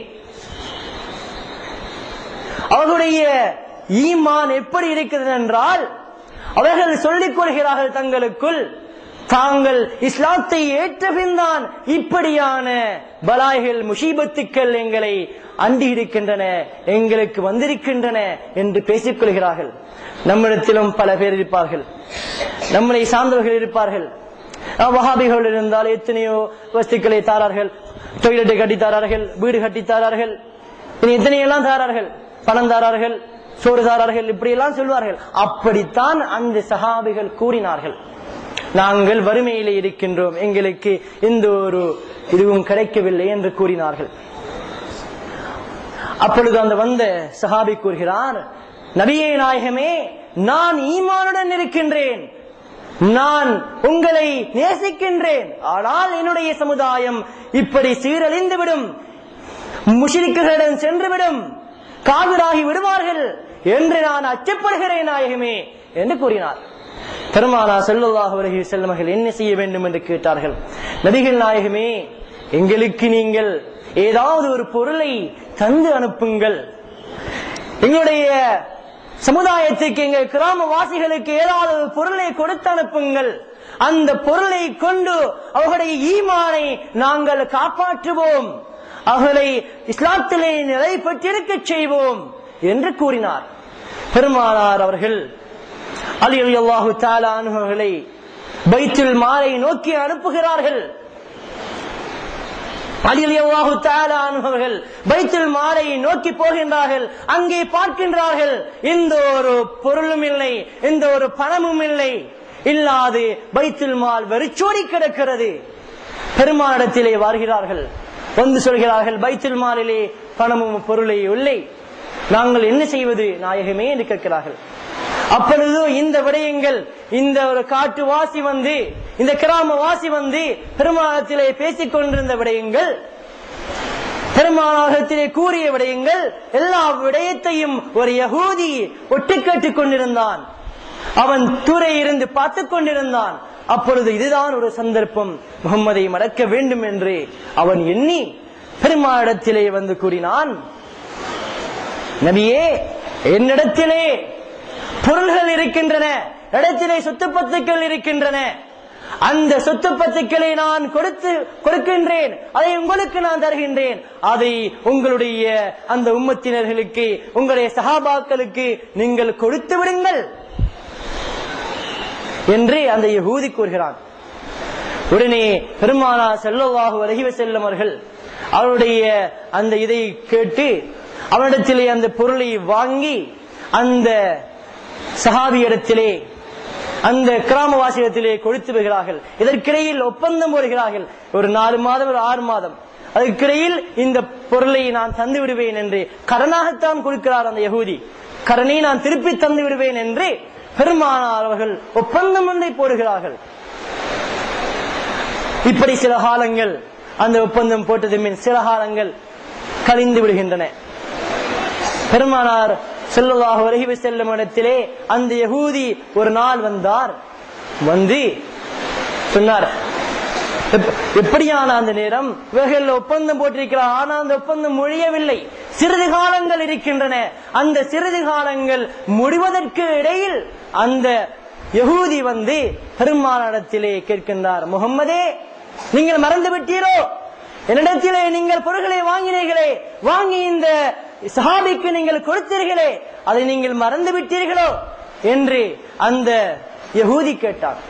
அவர்களுடைய ஈமான் எப்படி இருக்கிறது என்றால், அவர்கள் சொல்லிக் கொள்கிறார்கள் தங்களுக்குள், தாங்கள் இஸ்லாத்தை ஏற்ற பின்தான் இப்படியான பலாய்கள் முசீபத்துக்கள் எங்களை அண்டி இருக்கின்றன, எங்களுக்கு வந்திருக்கின்றன என்று பேசிக் கொள்கிறார்கள். நம்மிடத்திலும் பல பேர் இருப்பார்கள், நம்மளை சார்ந்தவர்கள் இருப்பார்கள். வஹாபிகள் இருந்தால் எத்தனையோ வஸ்துக்களை தாரார்கள், டொய்லெட்டை கட்டி தாரார்கள், வீடு கட்டி தாரார்கள், இனி எத்தனையெல்லாம் தாரார்கள், பணம் தாரார்கள், சோறு தாரார்கள், இப்படி எல்லாம் சொல்வார்கள். அப்படித்தான் அந்த சஹாபிகள் கூறினார்கள். நாங்கள் வறுமையிலே இருக்கின்றோம், எங்களுக்கு எந்த ஒரு இதுவும் கிடைக்கவில்லை என்று கூறினார்கள். அப்பொழுது அந்த வந்த சஹாபி கூறுகிறார், நபியே நாயகமே, நான் ஈமானுடன் இருக்கின்றேன், நான் உங்களை நேசிக்கின்றேன். ஆனால் என்னுடைய சமுதாயம் இப்படி சீரழிந்துவிடும், முஷ்ரிக்குகளிடம் சென்றுவிடும், காவிராகி விடுவார்கள் என்று நான் அச்சப்படுகிறேன் நாயகமே என்று கூறினார். பெருமானார் ஸல்லல்லாஹு அலைஹி வஸல்லம் அவர்கள் என்ன செய்ய வேண்டும் என்று கேட்டார்கள். நபிகள் நாயகமே, எங்களுக்கு நீங்கள் ஏதாவது ஒரு பொருளை தந்து அனுப்புங்கள், எங்களுடைய சமுதாயத்துக்கு, எங்கள் கிராமவாசிகளுக்கு ஏதாவது ஒரு பொருளை கொடுத்து அனுப்புங்கள், அந்த பொருளை கொண்டு அவர்களுடைய ஈமானை நாங்கள் காப்பாற்றுவோம், அவர்களை இஸ்லாத்திலே நிலை பெற்றிருக்க செய்வோம் என்று கூறினார். பெருமானார் அவர்கள் அலி ரலியல்லாஹு தஆலா அன்ஹு அவர்களை பைத்துல் மாலை நோக்கி அனுப்புகிறார்கள். அலி ரலியல்லாஹு தஆலா அன்ஹு அவர்கள் பைத்துல் மாலை நோக்கி போகின்றார்கள். அங்கே பார்க்கின்றார்கள், எந்த ஒரு பொருளும் இல்லை, எந்த ஒரு பணமும் இல்லை, இல்லாது பைத்துல் மால் வெறிச்சோடி கிடக்கிறது. பெருமானிடத்திலே வருகிறார்கள், வந்து சொல்கிறார்கள், பைத்துல் மாலிலே பணமும் பொருளை இல்லை, நாங்கள் என்ன செய்வது நாயகமே என்று கேட்கிறார்கள். அப்பொழுது இந்த விடயங்கள், இந்த ஒரு காட்டு வாசி வந்து, இந்த கிராம வாசி வந்து பெருமானத்திலே பேசிக் கொண்டிருந்த விடயங்கள், பெருமானத்திலே கூறிய விடயங்கள், எல்லா விடயத்தையும் ஒரு யகூதி ஒட்டு கேட்டுக் கொண்டிருந்தான். அவன் தூரை இருந்து பார்த்துக் கொண்டிருந்தான். அப்பொழுது இதுதான் ஒரு சந்தர்ப்பம், முகம்மதை மடக்க வேண்டும் என்று அவன் எண்ணி பெருமானிடத்திலே வந்து கூறினான், நபியே, என்னிடத்திலே பொருள்கள் இருக்கின்றன, இடத்திலே சொத்து பத்துக்கள் இருக்கின்றன, அந்த சொத்து பத்துக்களை நான் கொடுத்து கொடுக்கின்றேன், அதை உங்களுக்கு நான் தருகின்றேன், அதை உங்களுடைய அந்த உம்மத்தினர்களுக்கு, உங்களுடைய சஹாபாக்களுக்கு நீங்கள் கொடுத்து விடுங்கள் என்று அந்த யஹூதி கூறுகிறான். உடனே பெருமானார் ஸல்லல்லாஹு அலைஹி வஸல்லம் அவர்கள் அவருடைய அந்த இதை கேட்டு அவரிடத்திலே அந்த பொருளை வாங்கி அந்த சஹாபியிடத்திலே அந்த கிராமவாசியத்திலே கொடுத்து வருகிறார்கள். இதற்கிடையில் ஒப்பந்தம் போடுகிறார்கள், ஒரு நாலு மாதம் ஒரு ஆறு மாதம், அதற்கிடையில் இந்த பொருளை நான் தந்து விடுவேன் என்று கடனாகத்தான் கொடுக்கிறார் அந்த யஹூதி. கடனை நான் திருப்பி தந்து விடுவேன் என்று பெருமானார் அவர்கள் ஒப்பந்தம் ஒன்றை போடுகிறார்கள். இப்படி சில காலங்கள் அந்த ஒப்பந்தம் போட்டது மின் சில காலங்கள் கழிந்து விடுகின்றன. பெருமானார் ஸல்லல்லாஹு அலைஹி வஸல்லம் இடத்திலே அந்த யஹூதி ஒரு நாள் வந்தார். வந்து சொன்னார், எப்படியான அந்த நேரம் இவர்கள் ஒப்பந்தம் போட்டிருக்கிறார், ஆனால் அந்த ஒப்பந்தம் முடியவில்லை, சிறிது காலங்கள் இருக்கின்றன. அந்த சிறிது காலங்கள் முடிவதற்கு இடையில் அந்த யஹூதி வந்து பெருமானிடத்திலே கேட்கின்றார், முகம்மதே, நீங்கள் மறந்து விட்டீரோ, என்னிடத்திலே நீங்கள் பொருட்களை வாங்கினீர்களே, வாங்கி இந்த சஹாபிக்கு நீங்கள் கொடுத்தீர்களே, அதை நீங்கள் மறந்து விட்டீர்களோ என்று அந்த யஹூதி கேட்டார்.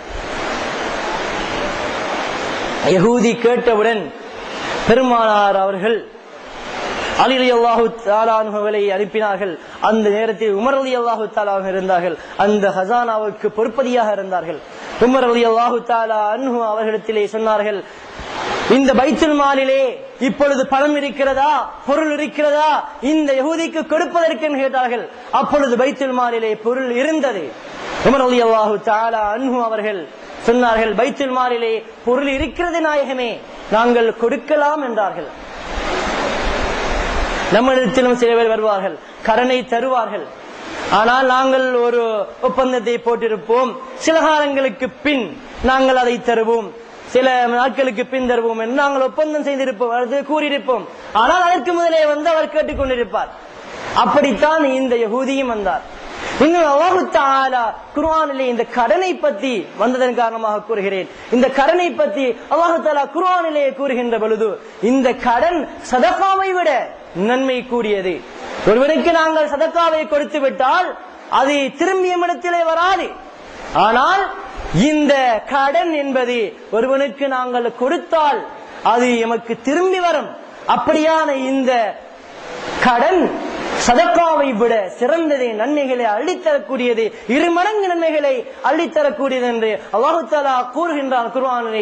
யஹூதி கேட்டவுடன் பெருமானார் அவர்கள் அலி ரலியல்லாஹு தஆலா அன்ஹுவை அனுப்பினார்கள். அந்த நேரத்தில் உமர் ரலியல்லாஹு தஆலா இருந்தார்கள், அந்த ஹஸானாவுக்கு பொறுப்பதியாக இருந்தார்கள். உமர் ரலியல்லாஹு தஆலா அன்ஹு அவர்களிடத்திலே சொன்னார்கள், இந்த பைத்துல் மாலிலே இப்பொழுது பணம் இருக்கிறதா, பொருள் இருக்கிறதா இந்த யஹூதிக்கு கொடுப்பதற்கு கேட்டார்கள். அப்பொழுது பைத்துல் மாலிலே பொருள் இருந்தது. உமர் ரலியல்லாஹு தஆலா அன்ஹு அவர்கள் சொன்னார்கள், பைத்துல் மாலிலே பொருள் இருக்கிறது நாயகமே, நாங்கள் கொடுக்கலாம் என்றார்கள். நம்மிடத்திலும் சில பேர் வருவார்கள், கடனை தருவார்கள், ஆனால் நாங்கள் ஒரு ஒப்பந்தத்தை போட்டிருப்போம், சில காலங்களுக்கு பின் நாங்கள் அதை தருவோம், சில நாட்களுக்கு பின் தருவோம் என்று நாங்கள் ஒப்பந்தம் செய்திருப்போம், அது கூறியிருப்போம். ஆனால் அதற்கு முதலே வந்து அவர் கேட்டுக் கொண்டிருப்பார். அப்படித்தான் இந்த யஹூதியும் வந்தார். இன்னும் அல்லாஹ் தஆலா குர்ஆனிலே இந்த கடனை பற்றி வந்ததன் காரணமாக கூறுகிறேன். இந்த கடனை பற்றி அல்லாஹ் தஆலா குர்ஆனிலே கூறுகின்ற பொழுது, இந்த கடன் சதகாவை விட நன்மை கூடியது. ஒருவருக்கு நாங்கள் சதகாவை கொடுத்து விட்டால் அது திரும்பிய இடத்திலே வராது. ஆனால் இந்த கடன் என்பது ஒருவனுக்கு நாங்கள் கொடுத்தால் அது எமக்கு திரும்பி வரும். அப்படியான இந்த கடன் சதகாவை விட சிறந்தது, நன்மைகளை அள்ளித்தரக்கூடியது, இரு மடங்கு நன்மைகளை அள்ளித்தரக்கூடியது என்று அல்லாஹ் தஆலா கூறுகின்றான் குர்ஆனிலே.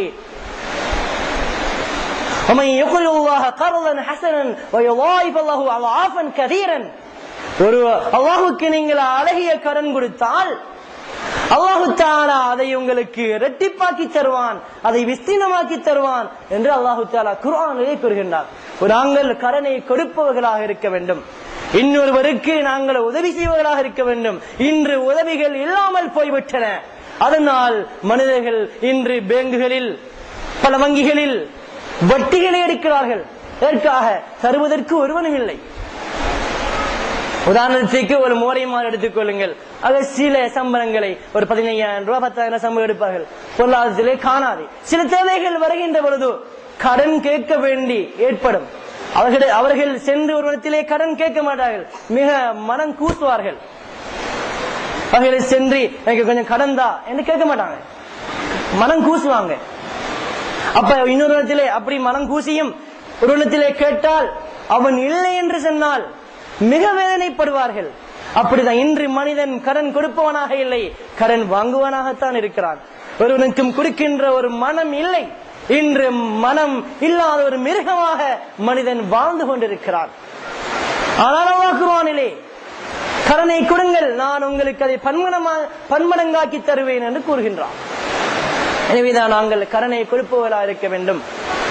ومن يقرض الله قرضا حسنا ويضاعف له اضعافا كثيرا. ஒரு அல்லாஹ்வுக்கு நீங்கள் அழகிய கடன் கொடுத்தால் அல்லாஹ் தஆலா அதை உங்களுக்கு இரட்டிப்பாக்கி தருவான், அதை விஸ்தீர்ணமாக்கி தருவான் என்று அல்லாஹ் தஆலா குர்ஆனிலே கூறுகின்றார். நாங்கள் கடனை கொடுப்பவர்களாக இருக்க வேண்டும், இன்னொருவருக்கு நாங்கள் உதவி செய்வர்களாக இருக்க வேண்டும். இன்று உதவிகள் இல்லாமல் போய்விட்டன. அதனால் மனிதர்கள் இன்று பேங்குகளில், பல வங்கிகளில் வட்டிகளை எடுக்கிறார்கள். இதற்காக தருவதற்கு ஒருவனும் இல்லை. உதாரணத்துக்கு ஒரு மோரைமார் எடுத்துக் கொள்ளுங்கள், அது சில சம்பளங்களை ஒரு பதினையாயிரம் ரூபாய் பத்தாயிரம் சம்பளம் எடுப்பார்கள், பொருளாதாரத்திலே காணாது. சில தேவைகள் வருகின்ற பொழுது கடன் கேட்க வேண்டி ஏற்படும். அவர்கள் அவர்கள் சென்று ஒரு இடத்திலே கடன் கேட்க மாட்டார்கள், மிக மனம் கூசுவார்கள். அவர்களை சென்று எனக்கு கொஞ்சம் கடன் தா என்று கேட்க மாட்டாங்க, மனம் கூசுவாங்க. அப்ப இன்னொரு இடத்திலே அப்படி மனம் கூசியும் ஒரு இடத்திலே கேட்டால் அவன் இல்லை என்று சொன்னால் மிக வேதனைப்படுவார்கள். அப்படிதான் இன்று மனிதன் கடன் கொடுப்பவனாக இல்லை, கடன் வாங்குவனாகத்தான் இருக்கிறான். ஒருவனுக்கும் கொடுக்கின்ற ஒரு மனம் இல்லை. இன்று மனம் இல்லாத ஒரு மிருகமாக மனிதன் வாழ்ந்து கொண்டிருக்கிறான். ஆனால் அல்லாஹ் குர்ஆனிலே கடனை கொடுங்கள், நான் உங்களுக்கு அதை பன்மடமாக பன்மடங்காக்கி தருவேன் என்று கூறுகின்றான். எனவேதான் நாங்கள் கடனை கொடுப்பவர்களாக இருக்க வேண்டும்.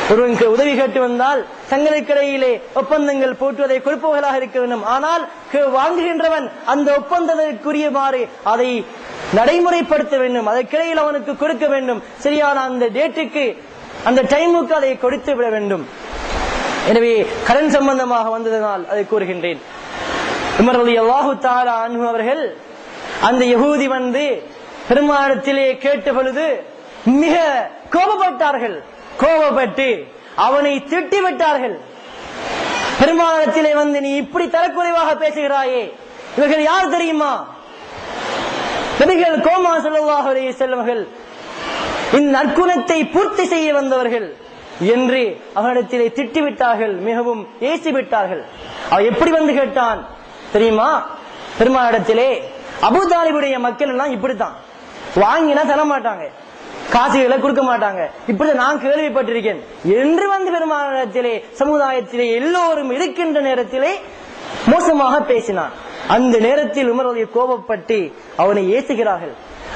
ஒருவனுக்கு உதவி கேட்டு வந்தால் தங்களுக்கிடையிலே ஒப்பந்தங்கள் போட்டுவதை கொடுப்பவர்களாக இருக்க வேண்டும். ஆனால் வாங்குகின்றவன் அந்த ஒப்பந்தத்திற்குரியமாறு அதை நடைமுறைப்படுத்த வேண்டும். அதற்கிடையில் அவனுக்கு கொடுக்க வேண்டும். சரியான அந்த டேட்டுக்கு அந்த டைமுக்கு அதை கொடுத்து விட வேண்டும். எனவே கடன் சம்பந்தமாக வந்ததனால் அதை கூறுகின்றேன். உமர் ரலியல்லாஹு தஆலா அன்ஹு அவர்கள் அந்த யஹூதி வந்து பெருமானத்திலே கேட்ட பொழுது மிக கோபப்பட்டார்கள். கோபப்பட்டு அவனை திட்டிவிட்டார்கள். பெருமானத்திலே வந்து நீ இப்படி தரக்குறைவாக பேசுகிறாயே, இவர்கள் யார் தெரியுமா? நபிகள் கோமா ஸல்லல்லாஹு அலைஹி வஸல்லம் இந்த நற்குணத்தை பூர்த்தி செய்ய வந்தவர்கள் என்று அவனிடத்திலே திட்டிவிட்டார்கள், மிகவும் ஏசிவிட்டார்கள். அவன் எப்படி வந்து கேட்டான் தெரியுமா? பெருமானிடத்திலே அபூ தாலிபுடைய மக்கள் எல்லாம் இப்படித்தான், வாங்கினா தர மாட்டாங்க, காசுகளை கொடுக்க மாட்டாங்க, இப்படி நான் கேள்விப்பட்டிருக்கேன் என்று வந்து பெருமானிடத்திலே சமுதாயத்திலே எல்லோரும் இருக்கின்ற நேரத்திலே மோசமாக பேசினான். அந்த நேரத்தில் உமருடைய கோபப்பட்டு அவனை ஏசுகிறார்கள்.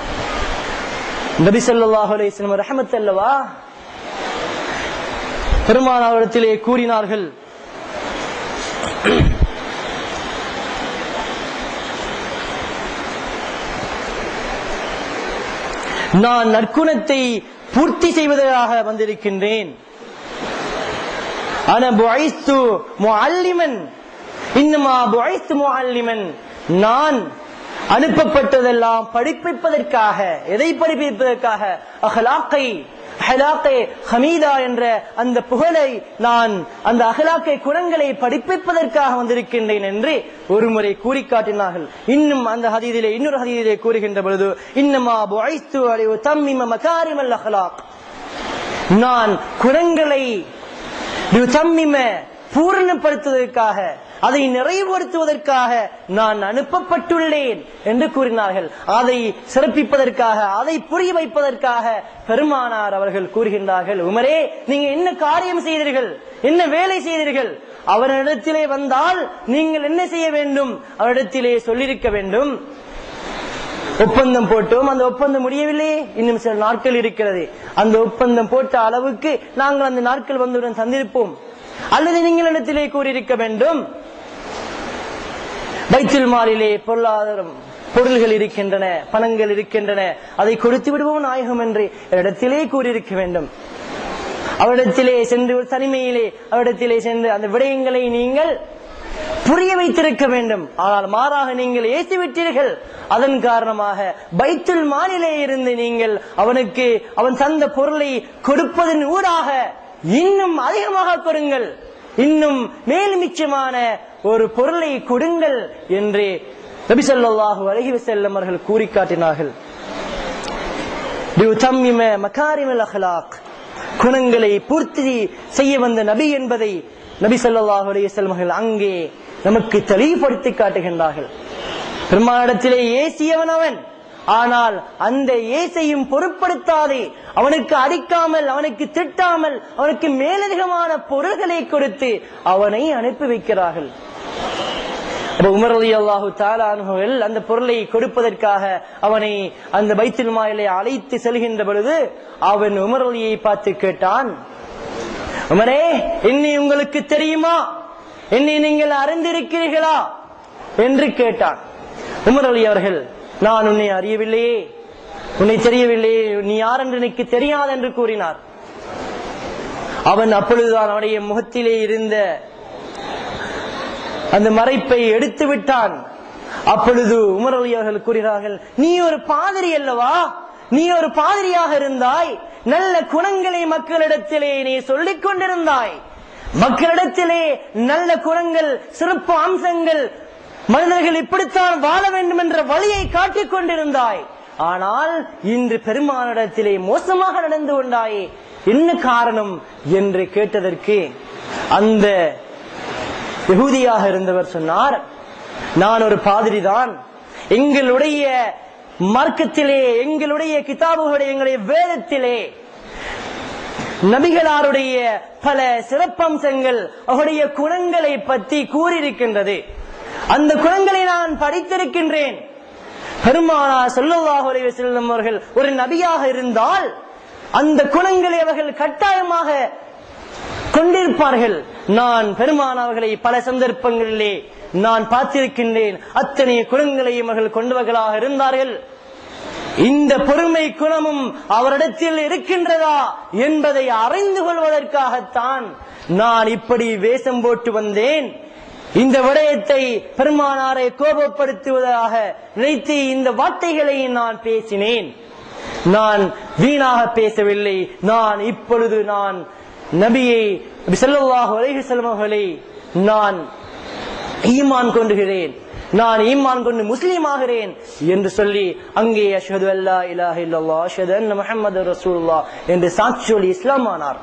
நபி ஸல்லல்லாஹு அலைஹி வஸல்லம் ரஹ்மத் அல்லவா பெருமானாரிடத்திலே கூறினார்கள், நான் நற்குணத்தை பூர்த்தி செய்வதற்காக வந்திருக்கின்றேன். அன புஇஸ்து முஅல்லிமன் இன்னமா புஇஸ்து முஅல்லிமன், நான் அனுப்பப்பட்டதெல்லாம் படிப்பிப்பதற்காக. எதை படிப்பிப்பதற்காக? அஹ்லாக்கை, அஹ்லாக்கை ஹமீதா என்ற அந்த புகழை, நான் அந்த அஹ்லாக்கை குணங்களை படிப்பிப்பதற்காக வந்திருக்கின்றேன் என்று ஒருமுறை கூறி காட்டினார்கள். இன்னும் அந்த ஹதீஸிலே இன்னொரு ஹதீஸிலே கூறுகின்ற பொழுது இன்னமா புஇஸ்து லியுதம்மிம மகாரிமல் அஹ்லாக், நான் குணங்களை லியுதம்மிம பூரணப்படுத்துவதற்காக, அதை நிறைவுபடுத்துவதற்காக நான் அனுப்பப்பட்டுள்ளேன் என்று கூறினார்கள். அதை சிறப்பிப்பதற்காக, அதை புரிய வைப்பதற்காக பெருமானார் அவர்கள் கூறுகின்றார்கள், உமரே நீங்க என்ன காரியம் செய்தீர்கள், என்ன வேலை செய்தீர்கள்? அவரிடத்திலே வந்தால் நீங்கள் என்ன செய்ய வேண்டும்? அவரிடத்திலே சொல்லியிருக்க வேண்டும், ஒப்பந்தம் போட்டோம், அந்த ஒப்பந்தம் முடியவில்லை, இன்னும் சில நாட்கள் இருக்கிறது, அந்த ஒப்பந்தம் போட்ட அளவுக்கு நாங்கள் அந்த நாட்கள் வந்துடன் சந்திருப்போம். அல்லது நீங்கள் இடத்திலே கூறியிருக்க வேண்டும், பைத்துல் மாலிலே பொருளாதாரம் பொருள்கள் இருக்கின்றன, பணங்கள் இருக்கின்றன, அதை கொடுத்து விடுவோம் நாயகம் என்று இடத்திலே கூறியிருக்க வேண்டும். அவரிடத்திலே சென்று ஒரு தனிமையிலே அவரிடத்திலே சென்று அந்த விடயங்களை நீங்கள் புரிய வைத்திருக்க வேண்டும். ஆனால் மாறாக நீங்கள் ஏசிவிட்டீர்கள். அதன் காரணமாக பைத்துல் மாலிலே இருந்து நீங்கள் அவனுக்கு அவன் தந்த பொருளை கொடுப்பதன் ஊடாக இன்னும் அதிகமாக கொடுங்கள், இன்னும் மேலும் மிச்சமான ஒரு பொருளை கொடுங்கள் என்று நபி ஸல்லல்லாஹு அலைஹி வஸல்லம் அவர்கள் கூறி காட்டினார்கள். லியுதம்மிம மகாரிமல் அஹ்லாக், குணங்களை பூர்த்தி செய்ய வந்த நபி என்பதை நபி ஸல்லல்லாஹு அலைஹி வஸல்லம் அவர்கள் அங்கே நமக்கு தெளிவுபடுத்தி காட்டுகின்றார்கள். பெருமானிடத்திலே ஏசியவன் அவன், ஆனால் அந்த ஏசையும் பொருட்படுத்தாதே, அவனுக்கு அடிக்காமல், அவனுக்கு திட்டாமல், அவனுக்கு மேலதிகமான பொருள்களை கொடுத்து அவனை அனுப்பி வைக்கிறார்கள். உமர் ரலியல்லாஹு தஆலா அன்ஹு அந்த பொருளை கொடுப்பதற்காக அவனை அந்த பைத்துல் மாலிலே அழைத்து செல்கின்ற பொழுது அவன் உமர் ரலியை பார்த்து கேட்டான், உமரே என்னை உங்களுக்கு தெரியுமா, என்னை நீங்கள் அறிந்திருக்கிறீர்களா என்று கேட்டான். உமர் ரலி அவர்கள், நான் உன்னை அறியவில்லையே, உன்னை தெரியவில்லையே, நீ யார் என்று எனக்கு தெரியாது என்று கூறினார். அவன் அப்பொழுதுதான் அவனுடைய முகத்திலே இருந்த அந்த மறைப்பை எடுத்து விட்டான். அப்பொழுது உமர் ரலி அவர்கள் கூறுகிறார்கள், நீ ஒரு பாதிரி அல்லவா, நீ ஒரு பாதிரியாக இருந்தாய், நல்ல குணங்களை மக்களிடத்திலே நீ சொல்லிக் கொண்டிருந்தாய், மக்களிடத்திலே நல்ல குணங்கள், சிறப்பு அம்சங்கள், மனிதர்கள் இப்படித்தான் வாழ வேண்டும் என்ற வழியை காட்டிக் கொண்டிருந்தாய். ஆனால் இன்று பெருமானிடத்திலே மோசமாக நடந்து கொண்டாயே, என்ன காரணம் என்று கேட்டதற்கு அந்த யஹூதியாக இருந்தவர் சொன்னார், நான் ஒரு பாதிரிதான், எங்களுடைய மார்க்கத்திலே, எங்களுடைய கிதாபுகளுடைய, எங்களுடைய வேதத்திலே நபிகளாருடைய பல சிறப்பம்சங்கள், அவருடைய குணங்களை பற்றி கூறியிருக்கின்றது. அந்த குணங்களை நான் படித்திருக்கின்றேன். பெருமானார் ஸல்லல்லாஹு அலைஹி வஸல்லம் அவர்கள் ஒரு நபியாக இருந்தால் அந்த குணங்களை அவர்கள் கட்டாயமாக கொண்டிருப்பார்கள். நான் பெருமானார்களை பல சந்தர்ப்பங்களிலே நான் பார்த்திருக்கின்றேன். அத்தனை குணங்களையும் அவர்கள் கொண்டவர்களாக இருந்தார்கள். இந்த பொறுமை குணமும் அவரிடத்தில் இருக்கின்றதா என்பதை அறிந்து கொள்வதற்காகத்தான் நான் இப்படி வேஷம் போட்டு வந்தேன். இந்த விடயத்தை பெருமானாரை கோபப்படுத்துவதாக நினைத்து இந்த வார்த்தைகளை நான் பேசினேன். நான் வீணாக பேசவில்லை. நான் இப்பொழுது நான் நபியை ஸல்லல்லாஹு அலைஹி வஸல்லம் அவர்களை நான் ஈமான் கொண்டுகிறேன், நான் ஈமான் கொண்டு முஸ்லீம் ஆகிறேன் என்று சொல்லி அங்கே அஷ்ஹது அல்லா இலாஹ இல்லல்லாஹ் அஷ்ஹது அன்ன முஹம்மது ரசூலுல்லாஹ் என்று சாட்சி சொல்லி இஸ்லாம் ஆனார்.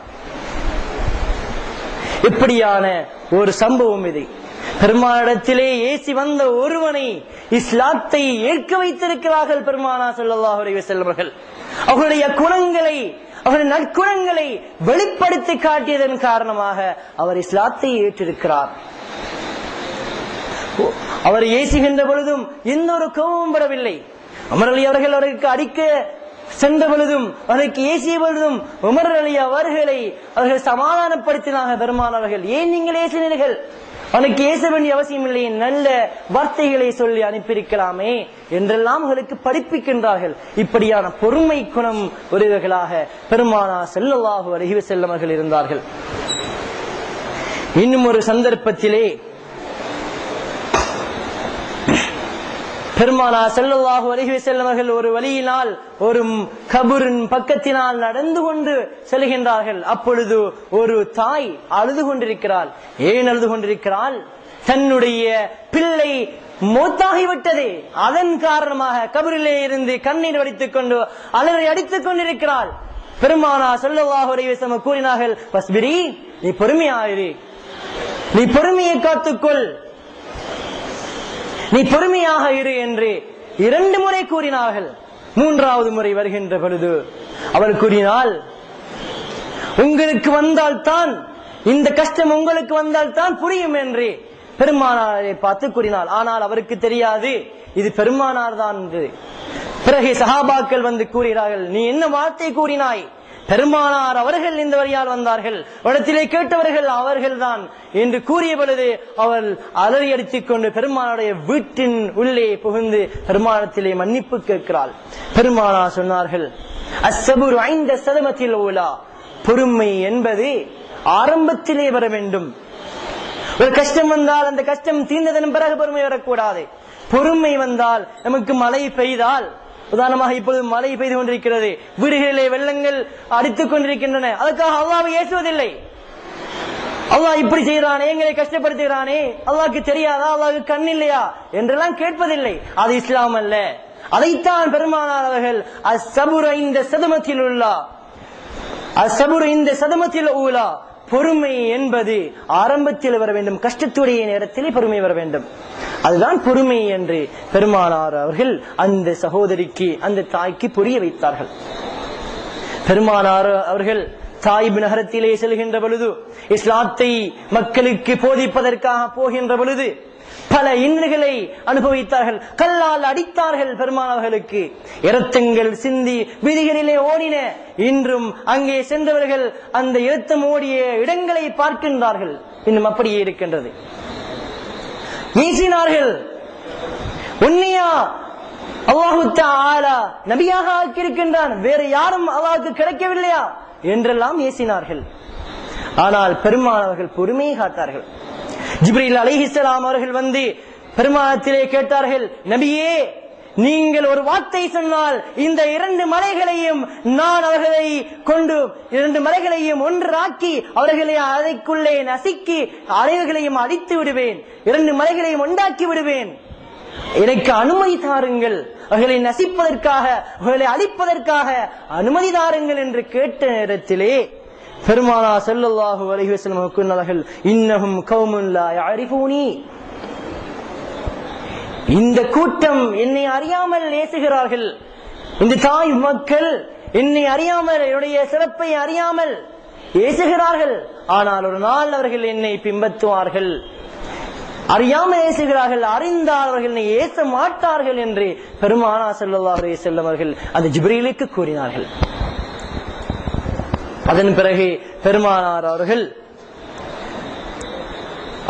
இப்படியான ஒரு சம்பவம் இது. பெருமானிடத்திலே ஏசி வந்த ஒருவனை இஸ்லாத்தை ஏற்க வைத்திருக்கிறார்கள் பெருமானார் ஸல்லல்லாஹு அலைஹி வஸல்லம் அவர்கள். அவருடைய குணங்களை, அவருடைய நற்குணங்களை வெளிப்படுத்தி காட்டியதன் காரணமாக அவர் இஸ்லாத்தை ஏற்றிருக்கிறார். அவர் ஏசுகின்ற பொழுதும் எந்த ஒரு கோபமும் பெறவில்லை. உமர் அலி அவர்கள் அவருக்கு அடிக்க சென்ற பொழுதும் அவருக்கு ஏசிய பொழுதும் உமர் அலி அவர்களை அவர்கள் சமாதானப்படுத்தினார்கள். பெருமானவர்கள், ஏன் நீங்கள் ஏசினீர்கள்? அவனுக்கு ஏச வேண்டிய அவசியம் இல்லை, நல்ல வார்த்தைகளை சொல்லி அனுப்பியிருக்கலாமே என்றெல்லாம் அவர்களுக்கு படிப்பிக்கின்றார்கள். இப்படியான பொறுமை குணம் உடையவர்களாக பெருமானார் ஸல்லல்லாஹு அலைஹி வஸல்லம் அவர்கள் இருந்தார்கள். இன்னும் ஒரு சந்தர்ப்பத்திலே பெருமானார் ஸல்லல்லாஹு அலைஹி வஸல்லம் அவர்கள் ஒரு வழியினால் ஒரு கபரின் பக்கத்தினால் நடந்து கொண்டு செல்கின்றார்கள். அப்பொழுது ஒரு தாய் அழுது கொண்டிருக்கிறாள். ஏன் அழுது கொண்டிருக்கிறாள்? தன்னுடைய பிள்ளை மூத்தாகிவிட்டது, அதன் காரணமாக கபரிலே இருந்து கண்ணீர் வடித்துக் கொண்டு அலறி அடித்துக் கொண்டிருக்கிறாள். பெருமானார் ஸல்லல்லாஹு அலைஹி வஸல்லம் கூறினார்கள், பஸ்பிரி, நீ பொறுமையாயிரு, நீ பொறுமையை காத்துக்கொள், நீ பொறுமையாக இரு என்று இரண்டு முறை கூறினார்கள். மூன்றாவது முறை வருகின்ற பொழுது அவர் கூறினாள், உங்களுக்கு வந்தால் தான் இந்த கஷ்டம் உங்களுக்கு வந்தால் தான் புரியும் என்று பெருமானாரை பார்த்து கூறினாள். ஆனால் அவருக்கு தெரியாது இது பெருமானார் தான் என்று. பிறகு சஹாபாக்கள் வந்து கூறுகிறார்கள், நீ என்ன வார்த்தை கூறினாய்? பெருமானார் அவர்கள் இந்த வழியால் வந்தார்கள், இடத்திலே கேட்டவர்கள் அவர்கள் தான் என்று கூறிய பொழுது அவள் அலறி அடித்துக் கொண்டு பெருமானுடைய வீட்டின் உள்ளே புகுந்து பெருமானத்திலே மன்னிப்பு கேட்கிறாள். பெருமானார் சொன்னார்கள், அஸ்ஸபுரு ஐந்த சதமத்தில் ஊலா, பொறுமை என்பது ஆரம்பத்திலே வர வேண்டும். ஒரு கஷ்டம் வந்தால் அந்த கஷ்டம் தீர்ந்ததன் பிறகு பொறுமை வரக்கூடாது. பொறுமை வந்தால், நமக்கு மழை பெய்தால், உதாரணமாக இப்பொழுது மழை பெய்து கொண்டிருக்கிறது, வீடுகளிலே வெள்ளங்கள் அடித்துக் கொண்டிருக்கின்றன, அதுக்காக அல்லாஹ்வை ஏசுவதில்லை. அல்லாஹ் இப்படி செய்யறானே, எங்களை கஷ்டப்படுத்துகிறானே, அல்லாஹ்க்கு தெரியாதா, அல்லாஹ்க்கு கண் இல்லையா என்றெல்லாம் கேட்பதில்லை. அது இஸ்லாம் அல்ல. அதைத்தான் பெருமானார் அவர்கள் அஸ்ஸபுரு இந்த சதமத்தில் உள்ளா, அஸ்ஸபுரு இந்த சதமத்தில் ஊலா, பொறுமை என்பது ஆரம்பத்தில் வர வேண்டும், கஷ்டத்துடைய நேரத்திலே பொறுமை வர வேண்டும். அதுதான் பொறுமை என்று பெருமானார் அவர்கள் அந்த சகோதரிக்கு, அந்த தாய்க்கு புரிய வைத்தார்கள். பெருமானார் அவர்கள் தாயிப் நகரத்திலே செல்கின்ற பொழுது, இஸ்லாத்தை மக்களுக்கு போதிப்பதற்காக போகின்ற பொழுது பல இன்னல்களை அனுபவித்தார்கள். கல்லால் அடித்தார்கள் பெருமானார்களுக்கு, இரத்தங்கள் சிந்தி வீதிகளிலே ஓடின. இன்றும் அங்கே சென்றவர்கள் அந்த இரத்தம் ஓடிய இடங்களை பார்க்கின்றார்கள். இன்னும் அப்படியே இருக்கின்றது. வீசினார்கள். உன்னையா அல்லாஹு தஆலா நபியாக ஆக்கியிருக்கின்றான், வேறு யாரும் அல்லாஹ்வுக்கு கிடைக்கவில்லையா என்றெல்லாம் ஏசினார்கள். ஆனால் பெருமானார்கள் பொறுமையை காத்தார்கள். ஜிப்ரீல் அலைஹிஸ்ஸலாம் அவர்கள் வந்து பெருமானத்திலே கேட்டார்கள், நபியே, நீங்கள் ஒரு வார்த்தை சொன்னால் இந்த இரண்டு மலைகளையும் நான் அவர்களை கொண்டு இரண்டு மலைகளையும் ஒன்றாக்கி அவர்களை அதைக்குள்ளே நசுக்கி அனைவர்களையும் அடித்து விடுவேன், இரண்டு மலைகளையும் உண்டாக்கி விடுவேன், எனக்கு அனுமதி தாருங்கள், அவர்களை நசிப்பதற்காக அவர்களை அழிப்பதற்காக அனுமதி தாருங்கள் என்று கேட்ட நேரத்திலே பெருமானார் ஸல்லல்லாஹு அலைஹி வஸல்லம் கூறினார்கள், இன்னஹும் கௌமுன் லா யஅரிஃபூனி, இந்த கூட்டம் என்னை அறியாமல் ஏசுகிறார்கள். இந்த தாய் மக்கள் என்னை அறியாமல், என்னுடைய சிறப்பை அறியாமல் ஏசுகிறார்கள். ஆனால் ஒரு நாள் அவர்கள் என்னை பின்பற்றுவார்கள். அறியாமல் ஏசுகிறார்கள், அறிந்தால் அவர்கள் என்னை ஏச மாட்டார்கள் என்று பெருமானார் ஸல்லல்லாஹு அலைஹி வஸல்லம் அவர்கள் அந்த ஜிப்ரீலுக்கு கூறினார்கள். அதன் பிறகு பெருமானார் அவர்கள்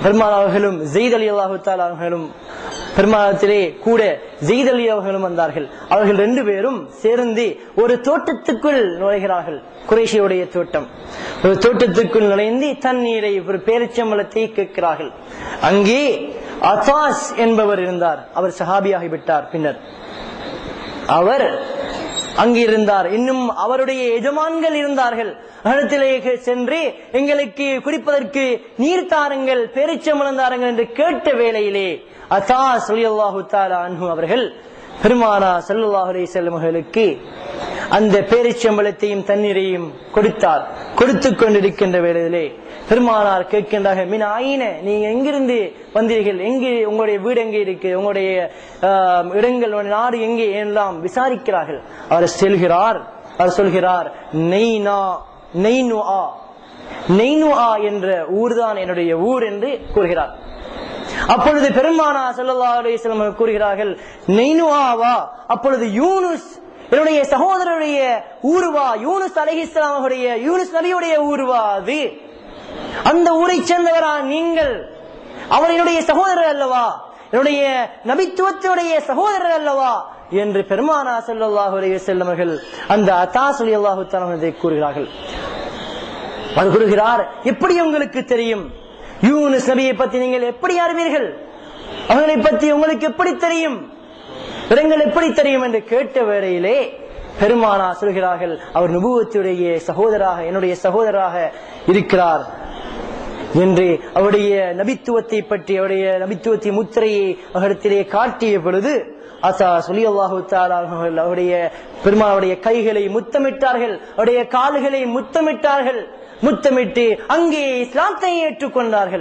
பெருமாள் அவர்களும் ஸெய்த் ரலியல்லாஹு தஆலா அவர்களும் பெருமாளத்திலே கூட ஸெய்த் அலி அவர்களும் வந்தார்கள். அவர்கள் ரெண்டு பேரும் சேர்ந்து ஒரு தோட்டத்துக்குள் நுழைகிறார்கள். குறைஷியுடைய தோட்டம். ஒரு தோட்டத்துக்குள் நுழைந்து தண்ணீரை ஒரு பேரிச்சம்பழத்தை கேட்கிறார்கள். அங்கே அத்தாஸ் என்பவர் இருந்தார். அவர் சஹாபியாகிவிட்டார். பின்னர் அவர் அங்கிருந்தார். இன்னும் அவருடைய எஜமான்கள் இருந்தார்கள். இடத்திலே சென்று எங்களுக்கு குடிப்பதற்கு நீர் தாருங்கள், பேரிச்சம்பழம் தாருங்கள் என்று கேட்ட வேளையிலே அத்தாஸ் ரலியல்லாஹு தஆலா அன்ஹு அவர்கள் பெருமானார் ஸல்லல்லாஹு அலைஹி வஸல்லம் அவர்களுக்கு அந்த பேரிச்சம்பழத்தையும் தண்ணீரையும் கொடுத்தார். கொடுத்து கொண்டிருக்கின்ற வேளையிலே பெருமானார் கேட்கின்றார்கள், மின் ஆயின, நீங்க எங்கிருந்து வந்தீர்கள், எங்கே உங்களுடைய வீடு எங்கே இருக்கு, உங்களுடைய இடங்கள் நாடு எங்கே எல்லாம் விசாரிக்கிறார்கள். அவர் செல்கிறார். அவர் சொல்கிறார், நெய்னா நெய்னுஆ நெய்னுஆ என்ற ஊர்தான் என்னுடைய ஊர் என்று கூறுகிறார். அப்பொழுது பெருமானார் ஸல்லல்லாஹு அலைஹி வஸல்லம் கூறுகிறார்கள், நெய்னுஆவா? அப்பொழுது யூனுஸ் என்னுடைய சகோதரருடைய ஊருவா, யூனுஸ் அலைஹிஸ்ஸலாம் அவருடைய யூனுஸ் நபியுடைய ஊருவா அது? அந்த ஊரை சேர்ந்தவரா நீங்கள்? அவர் என்னுடைய சகோதரர் அல்லவா, என்னுடைய நபித்துவத்தினுடைய சகோதரர் அல்லவா என்று பெருமானார் ஸல்லல்லாஹு அலைஹி வஸல்லம் அவர்கள் அந்த அத்தாஸ் ரலியல்லாஹு தஆலா அன்ஹு கூறுகிறார்கள். அவர் கூறுகிறார், எப்படி உங்களுக்கு தெரியும்? யூனுஸ் நபியை பற்றி நீங்கள் எப்படி அறிவீர்கள்? அவர்களை பற்றி உங்களுக்கு எப்படி தெரியும்? இடங்கள் எப்படி தெரியும் என்று கேட்ட வேளையிலே பெருமானார் சொல்கிறார்கள், அவர் நுபுவத்துடைய சகோதராக என்னுடைய சகோதராக இருக்கிறார் என்று அவருடைய நபித்துவத்தை பற்றி அவருடைய நபித்துவத்தை முத்திரையை அவரிடத்திலே காட்டிய பொழுது அத்தாஸ் ரலியல்லாஹு தஆலா அவர்கள் அவருடைய பெருமாளுடைய கைகளை முத்தமிட்டார்கள், அவருடைய கால்களை முத்தமிட்டார்கள். முத்தமிட்டு அங்கே இஸ்லாத்தை ஏற்றுக்கொண்டார்கள்.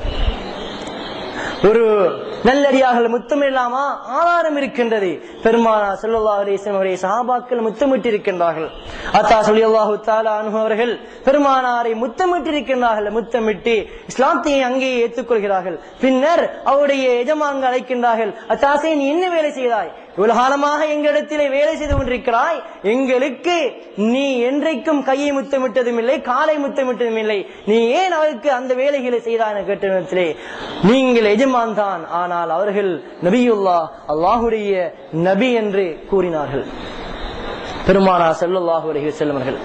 ஒரு நல்லடியார்கள் முத்தமிடலாமா? ஆதாரம் இருக்கின்றது. பெருமானார் ஸல்லல்லாஹு அலைஹி வஸல்லம் அவருடைய சஹாபாக்கள் முத்தமிட்டு இருக்கின்றார்கள். அத்தாஸ் ரலியல்லாஹு தஆலா அன்ஹு அவர்கள் பெருமானாரை முத்தமிட்டு இருக்கின்றார்கள். முத்தமிட்டு இஸ்லாத்தை அங்கே ஏற்றுக்கொள்கிறார்கள். பின்னர் அவருடைய எஜமான்கள் அழைக்கின்றார்கள், அத்தாஸே நீ என்ன வேலை செய்தாய்? இவ்வளவு காலமாக எங்களிடத்திலே வேலை செய்து கொண்டிருக்கிறாய், எங்களுக்கு நீ என்றைக்கும் கையை முத்தமிட்டதும் இல்லை, காலை முத்தமிட்டதும் இல்லை, நீ ஏன் அவருக்கு அந்த வேலைகளை செய்தாய் கேட்ட நேரத்திலே நீங்கள் எஜமான் தான், ஆனால் அவர்கள் நபியுல்லா அல்லாஹுடைய நபி என்று கூறினார்கள். பெருமானார் ஸல்லல்லாஹு அலைஹி வஸல்லம் அவர்கள்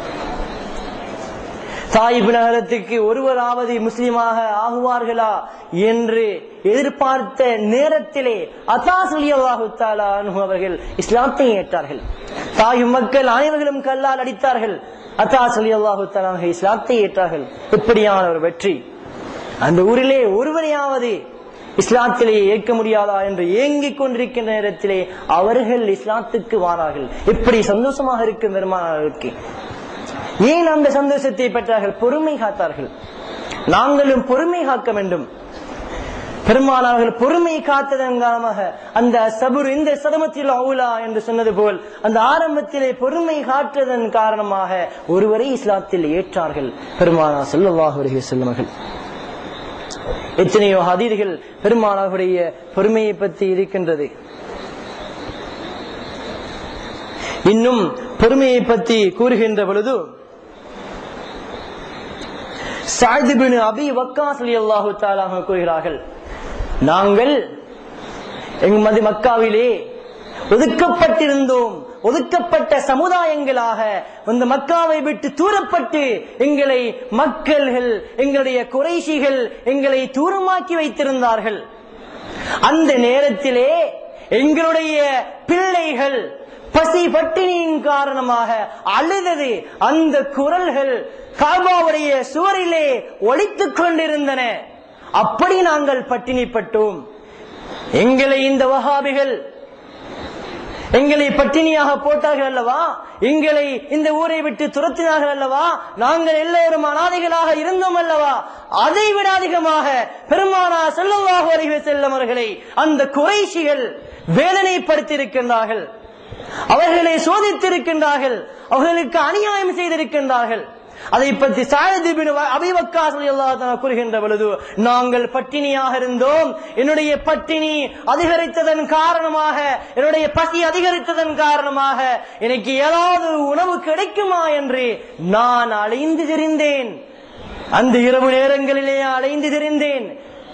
தாயிப் நகரத்துக்கு ஒருவராவது முஸ்லிமாக ஆகுவார்களா என்று எதிர்பார்த்த நேரத்திலே அத்தாஸ் ரலியல்லாஹு தஆலா அன்ஹு அவர்கள் இஸ்லாத்தை ஏற்றார்கள். தாய் மக்கள் அனைவர்களும் கல்லால் அடித்தார்கள். அத்தாஸ் ரலியல்லாஹு தஆலா அன்ஹு இஸ்லாத்தை ஏற்றார்கள். இப்படியான ஒரு வெற்றி. அந்த ஊரிலே ஒருவரையாவது இஸ்லாத்திலே ஏற்க முடியாதா என்று ஏங்கிக் கொண்டிருக்கின்ற நேரத்திலே அவர்கள் இஸ்லாத்துக்கு வாரார்கள். இப்படி சந்தோஷமாக இருக்கும் பெருமானாருக்கு. ஏன் அந்த சந்தோஷத்தை பெற்றார்கள்? பொறுமை காத்தார்கள். நாங்களும் பொறுமை காக்க வேண்டும். பெருமானார்கள் பொறுமை காத்ததன் காரணமாக அந்த சபுர் இந்த சதமத்தில் அவுலா என்று சொன்னது போல் அந்த ஆரம்பத்திலே பொறுமை காற்றதன் காரணமாக ஒருவரை இஸ்லாத்தில் ஏற்றார்கள் பெருமானார் ஸல்லல்லாஹு அலைஹி வஸல்லம் அவர்கள். எத்தனையோ ஹதீஸ்கள் பெருமானாருடைய பொறுமையை பற்றி இருக்கின்றது. இன்னும் பொறுமையை பற்றி கூறுகின்ற பொழுது சஅத் இப்னு அபி வக்காஸ் ரலியல்லாஹு தஆலா அன்ஹு கூறுகிறார்கள், நாங்கள் எங்க மக்காவிலே ஒதுக்கப்பட்டிருந்தோம். ஒதுக்கப்பட்ட சமுதாயங்களாக இந்த மக்காவை விட்டு தூரப்பட்டு எங்களை மக்கள்கள் எங்களுடைய குறைஷிகள் எங்களை தூரமாக்கி வைத்திருந்தார்கள். அந்த நேரத்திலே எங்களுடைய பிள்ளைகள் பசி பட்டினியின் காரணமாக அழுதது. அந்த குரல்கள் காபாவுடைய சுவரிலே ஒலித்துக் கொண்டிருந்தன. அப்படி நாங்கள் பட்டினிப்பட்டோம். எங்களை இந்த வஹாபிகள் எங்களை பட்டினியாக போட்டார்கள் அல்லவா, எங்களை இந்த ஊரை விட்டு துரத்தினார்கள் அல்லவா, நாங்கள் எல்லோரும் அனாதைகளாக இருந்தோம் அல்லவா, அதை விட அதிகமாக பெருமானார் ஸல்லல்லாஹு அலைஹி வஸல்லம் அவர்களை அந்த குறைஷிகள் வேதனைப்படுத்தியிருக்கின்றார்கள், அவர்களை சோதித்திருக்கின்றார்கள், அவர்களுக்கு அநியாயம் செய்திருக்கின்றார்கள். அதை பற்றி சஅத் இப்னு அபி வக்காஸ் ரலியல்லாஹு தஆலா கூறுகின்ற பொழுது, நாங்கள் பட்டினியாக இருந்தோம், என்னுடைய பட்டினி அதிகரித்ததன் காரணமாக என்னுடைய பசி அதிகரித்ததன் காரணமாக எனக்கு ஏதாவது உணவு கிடைக்குமா என்று நான் அலைந்து திரிந்தேன். அந்த இரவு நேரங்களிலே அலைந்து திரிந்தேன்.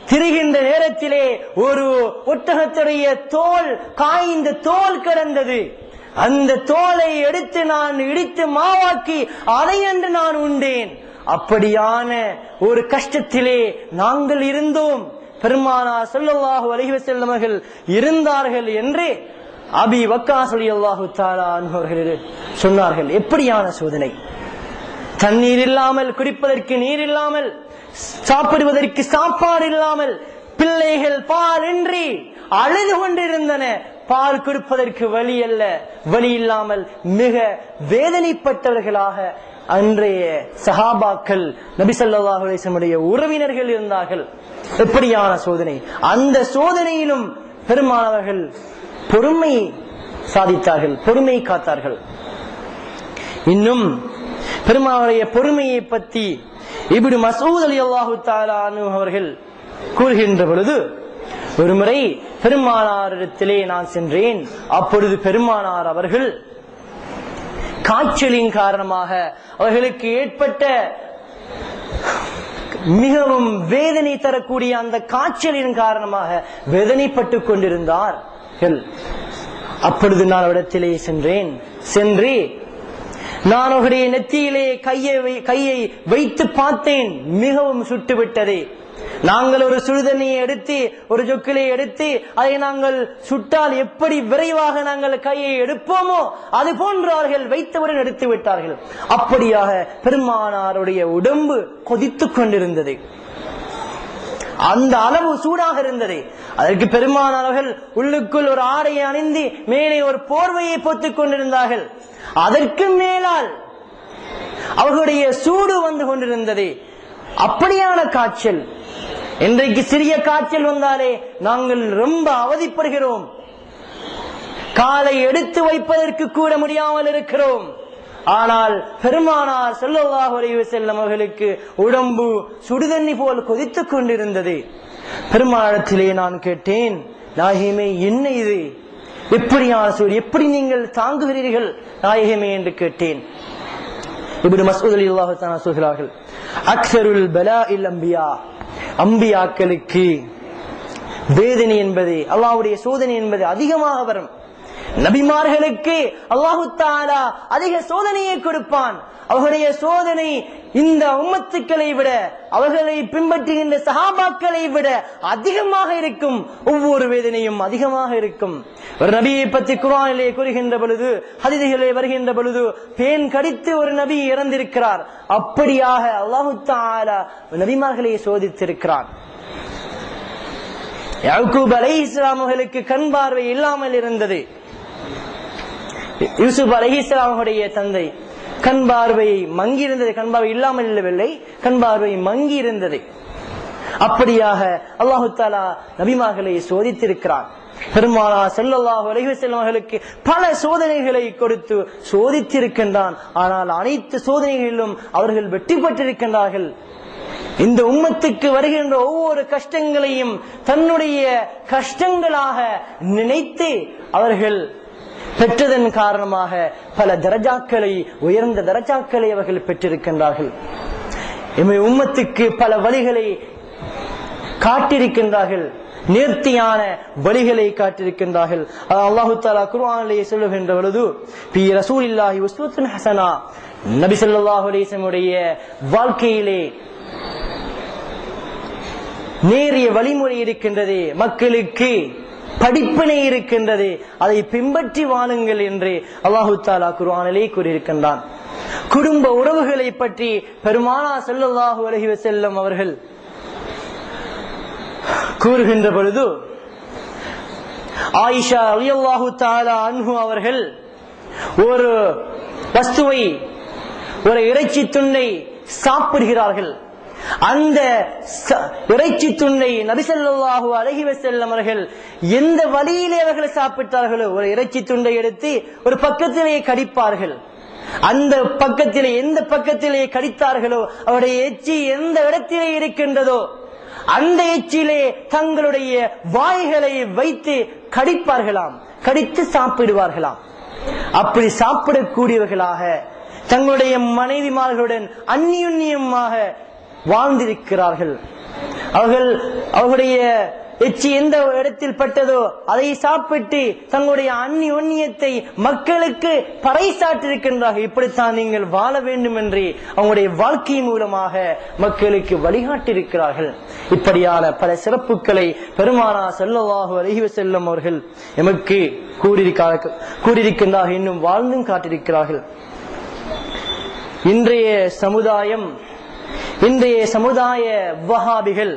திரிகின்ற நேரத்திலே ஒரு ஒட்டகத்துடைய தோல், காய்ந்த தோல் கிடந்தது. அந்த தோலை எடுத்து நான் இடித்து மாவாக்கி அதை என்று நான் உண்டேன். அப்படியான ஒரு கஷ்டத்திலே நாங்கள் இருந்தோம், பெருமானார் ஸல்லல்லாஹு அலைஹி வஸல்லம் அவர்கள் இருந்தார்கள் என்று அபி வக்காஸ் ரலியல்லாஹு தஆலா அன்ஹு அவர்கள் சொன்னார்கள். எப்படியான சோதனை! தண்ணீர் இல்லாமல், குடிப்பதற்கு நீர் இல்லாமல், சாப்பிடுவதற்கு சாப்பாடு இல்லாமல், பிள்ளைகள் பால் இன்றி அழுது கொண்டிருந்தன. பால் கொடுப்பதற்கு வழி அல்ல, வழி இல்லாமல் மிக வேதனைப்பட்டவர்களாக அன்றைய சஹாபாக்கள், நபி ஸல்லல்லாஹு அலைஹி வஸல்லம் உறவினர்கள் இருந்தார்கள். எப்படியான சோதனை! அந்த சோதனையிலும் பெருமானவர்கள் பொறுமை சாதித்தார்கள், பொறுமை காத்தார்கள். இன்னும் பெருமானுடைய பொறுமையை பற்றி இப்னு மஸ்ஊத் ரலியல்லாஹு தஆலா அன்ஹு அவர்கள் கூறுகின்ற பொழுது, ஒருமுறை பெருமானாரிடத்திலே நான் சென்றேன். அப்பொழுது பெருமானார் அவர்கள் காய்ச்சலின் காரணமாக அவர்களுக்கு ஏற்பட்ட மிகவும் வேதனை தரக்கூடிய அந்த காய்ச்சலின் காரணமாக வேதனைப்பட்டுக் கொண்டிருந்தார்கள். அப்பொழுது நான் அவரிடத்திலே சென்றேன். சென்று நான் அவருடைய நெத்தியிலே கையை கையை வைத்து பார்த்தேன். மிகவும் சுட்டுவிட்டது. நாங்கள் ஒரு சுடுதண்ணியை எடுத்து, ஒரு சொக்கிலை எடுத்து அதை நாங்கள் சுட்டால் எப்படி விரைவாக நாங்கள் கையை எடுப்போமோ அது போன்று அவர்கள் வைத்தவுடன் எடுத்து விட்டார்கள். அப்படியாக பெருமானாருடைய உடம்பு கொதித்துக் கொண்டிருந்தது. அந்த அளவு சூடாக இருந்தது. அதற்கு பெருமானார்கள் உள்ளுக்குள் ஒரு ஆடையை அணிந்து மேலே ஒரு போர்வையை போட்டுக் கொண்டிருந்தார்கள். அதற்கு மேலால் அவர்களுடைய சூடு வந்து கொண்டிருந்தது. அப்படியான காய்ச்சல். இன்றைக்கு சிறிய காய்ச்சல் வந்தாலே நாங்கள் ரொம்ப அவதிப்படுகிறோம். காலை எடுத்து வைப்பதற்கு கூட முடியாமல் இருக்கிறோம். ஆனால் பெருமானார் ஸல்லல்லாஹு அலைஹி வஸல்லம் அவர்களுக்கு உடம்பு சுடுதண்ணி போல் கொதித்துக் கொண்டிருந்தது. பெருமானாரிடத்திலே நான் கேட்டேன், நாயகமே என்ன இது? எப்படியான சூடு, எப்படி நீங்கள் தாங்குகிறீர்கள் நாயகமே என்று கேட்டேன். இப்னு மஸ்ஊத் ரலியல்லாஹு தஆலா சொல்கிறார்கள், அக்ஸருல் பலாஇல் அம்பியா, அம்பியாக்களுக்கு வேதனை என்பது, அல்லாஹ்வுடைய சோதனை என்பது அதிகமாக வரும். நபிமார்களுக்கு அல்லாஹு தஆலா அதிக சோதனையை கொடுப்பான். அவர்களுடைய சோதனை இந்த உம்மத்துக்களை விட, அவர்களை பின்பற்றுகின்ற சஹாபாக்களை விட அதிகமாக இருக்கும். ஒவ்வொரு வேதனையும் அதிகமாக இருக்கும். ஒரு நபியை பற்றி குர்ஆனிலே கூறுகின்ற பொழுது, ஹதீஸிலே வருகின்ற பொழுது, பேன் கடித்து ஒரு நபி இறந்திருக்கிறார். அப்படியாக அல்லாஹு தஆலா நபிமார்களை சோதித்திருக்கிறான். யாக்கூப் அலைஹிஸ்ஸலாம் அவர்களுக்கு கண் பார்வை இல்லாமல் இருந்தது. யூசுப் அலைஹிஸ்ஸலாம் அவருடைய தந்தை கண் பார்வை மங்கி இருந்தது. கண் பார்வை இல்லாமல் இல்லவில்லை, கண் பார்வை மங்கி இருந்தது. அப்படியாக அல்லாஹு தஆலா நபிமார்களை சோதித்திருக்கிறான். பெருமானார் ஸல்லல்லாஹு அலைஹி வஸல்லம் அவர்களுக்கு பல சோதனைகளை கொடுத்து சோதித்திருக்கின்றான். ஆனால் அனைத்து சோதனைகளிலும் அவர்கள் வெற்றி பெற்றிருக்கின்றார்கள். இந்த உம்மத்துக்கு வருகின்ற ஒவ்வொரு கஷ்டங்களையும் தன்னுடைய கஷ்டங்களாக நினைத்து அவர்கள் பெற்றதன் காரணமாக பல தரஜாக்களை, உயர்ந்த தரஜாக்களை அவர்கள் பெற்றிருக்கின்றார்கள். எம்மை உம்மத்துக்கு பல வழிகளை காட்டியிருக்கின்றார்கள், நேர்த்தியான வழிகளை காட்டியிருக்கின்றார்கள். அல்லாஹு தஆலா குர்ஆனிலே சொல்லுகின்ற பொழுது, ஃபீ ரசூலில்லாஹி உஸ்வத்துன் ஹஸனா, நபி ஸல்லல்லாஹு அலைஹி வஸல்லம் உடைய வாழ்க்கையிலே நேரிய வழிமுறை இருக்கின்றது, மக்களுக்கு படிப்பினை இருக்கின்றது, அதை பின்பற்றி வாழுங்கள் என்று அல்லாஹு தஆலா குர்ஆனிலே கூறியிருக்கின்றான். குடும்ப உறவுகளை பற்றி பெருமானார் ஸல்லல்லாஹு அலைஹி வஸல்லம் அவர்கள் கூறுகின்ற பொழுது, ஆயிஷா ரலியல்லாஹு தஆலா அன்ஹு அவர்கள் ஒரு வஸ்துவை, ஒரு இறைச்சி துண்டை சாப்பிடுகிறார்கள். அந்த இறைச்சி துண்டை நபி ஸல்லல்லாஹு அலைஹி வஸல்லம் அவர்கள் எந்த வழியிலே அவர்கள் சாப்பிட்டார்களோ, ஒரு இறைச்சி துண்டை எடுத்து ஒரு பக்கத்திலே கடிப்பார்கள். அந்த பக்கத்திலே, எந்த பக்கத்திலே கடித்தார்களோ அவருடைய எச்சி எந்த இடத்திலே இருக்கின்றதோ அந்த எச்சிலே தங்களுடைய வாய்களை வைத்து கடிப்பார்களாம், கடித்து சாப்பிடுவார்களாம். அப்படி சாப்பிடக்கூடியவர்களாக தங்களுடைய மனைவிமார்களுடன் அந்நியுன்யமாக வாழ்ந்திருக்கிறார்கள். அவர்கள் அவர்களுடைய எச்சி எந்த இடத்தில் பட்டதோ அதை சாப்பிட்டு தங்களுடைய அந்நிய ஒன்னியத்தை மக்களுக்கு பறைசாற்றிருக்கின்றார்கள். இப்படித்தான் நீங்கள் வாழ வேண்டும் என்று அவங்களுடைய வாழ்க்கை மூலமாக மக்களுக்கு வழிகாட்டியிருக்கிறார்கள். இப்படியான பல சிறப்புகளை பெருமானார் ஸல்லல்லாஹு அலைஹி வஸல்லம் அவர்கள் எமக்கு கூறியிருக்கின்றார்கள், இன்னும் வாழ்ந்தும் காட்டியிருக்கிறார்கள். இன்றைய சமுதாயம், இன்றைய சமுதாய வஹாபிகள்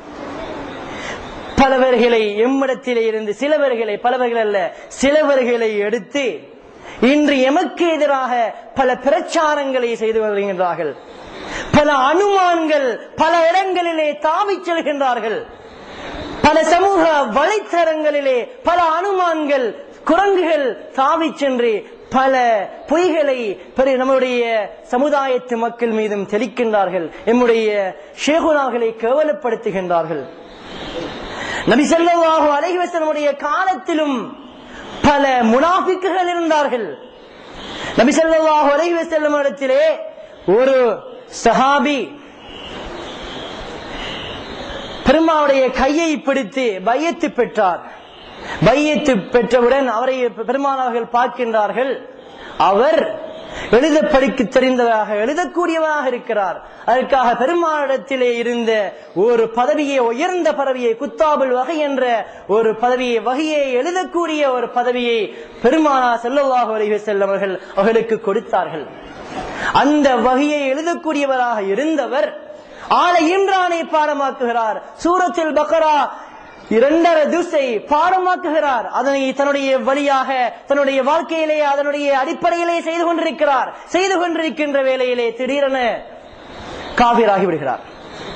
பலவர்களை எம்மிடத்திலே இருந்து சிலவர்களை, பலவர்கள் அல்ல சிலவர்களை எடுத்து இன்று எமக்கு எதிராக பல பிரச்சாரங்களை செய்து வருகின்றார்கள். பல அனுமான்கள் பல இடங்களிலே தாவிச் செல்கின்றார்கள். பல சமூக வலைத்தளங்களிலே பல அனுமான்கள், குரங்குகள் தாவிச் சென்று பல பொய்களை நம்முடைய சமுதாயத்து மக்கள் மீதும் தெளிக்கின்றார்கள். எம்முடைய ஷேகுனாக்களை கேவலப்படுத்துகின்றார்கள். நபி ஸல்லல்லாஹு அலைஹி வஸல்லம் காலத்திலும் பல முனாஃபிக்குகள் இருந்தார்கள். நபி ஸல்லல்லாஹு அலைஹி வஸல்லம் இடத்திலே ஒரு சஹாபி பெருமானுடைய கையை பிடித்து பையத்து பெற்றார். பையத்து பெற்றவுடன் அவரை பெருமானார்கள் பார்க்கின்றார்கள், அவர் எழுத படிக்க தெரிந்ததாக எழுதக்கூடியவராக இருக்கிறார். அதற்காக பெருமானிடத்திலே இருந்த ஒரு பதவியை, உயர்ந்த பதவியை, குத்தாபுல் வகை என்ற ஒரு பதவியை, வகையை எழுதக்கூடிய ஒரு பதவியை பெருமானார் ஸல்லல்லாஹு அலைஹி வஸல்லம் அவர்கள் அவர்களுக்கு கொடுத்தார்கள். அந்த வகையை எழுதக்கூடியவராக இருந்தவர் ஆல இம்ரானை பாடமாக்குகிறார். சூரத்துல் பக்ரா இரண்டரை திசை பாடமாக்குகிறார். அதனை தன்னுடைய வழியாக தன்னுடைய வாழ்க்கையிலே அதனுடைய அடிப்படையிலே செய்து கொண்டிருக்கிறார். செய்து கொண்டிருக்கின்ற வேளையிலே திடீரென காபிராகி விடுகிறார்.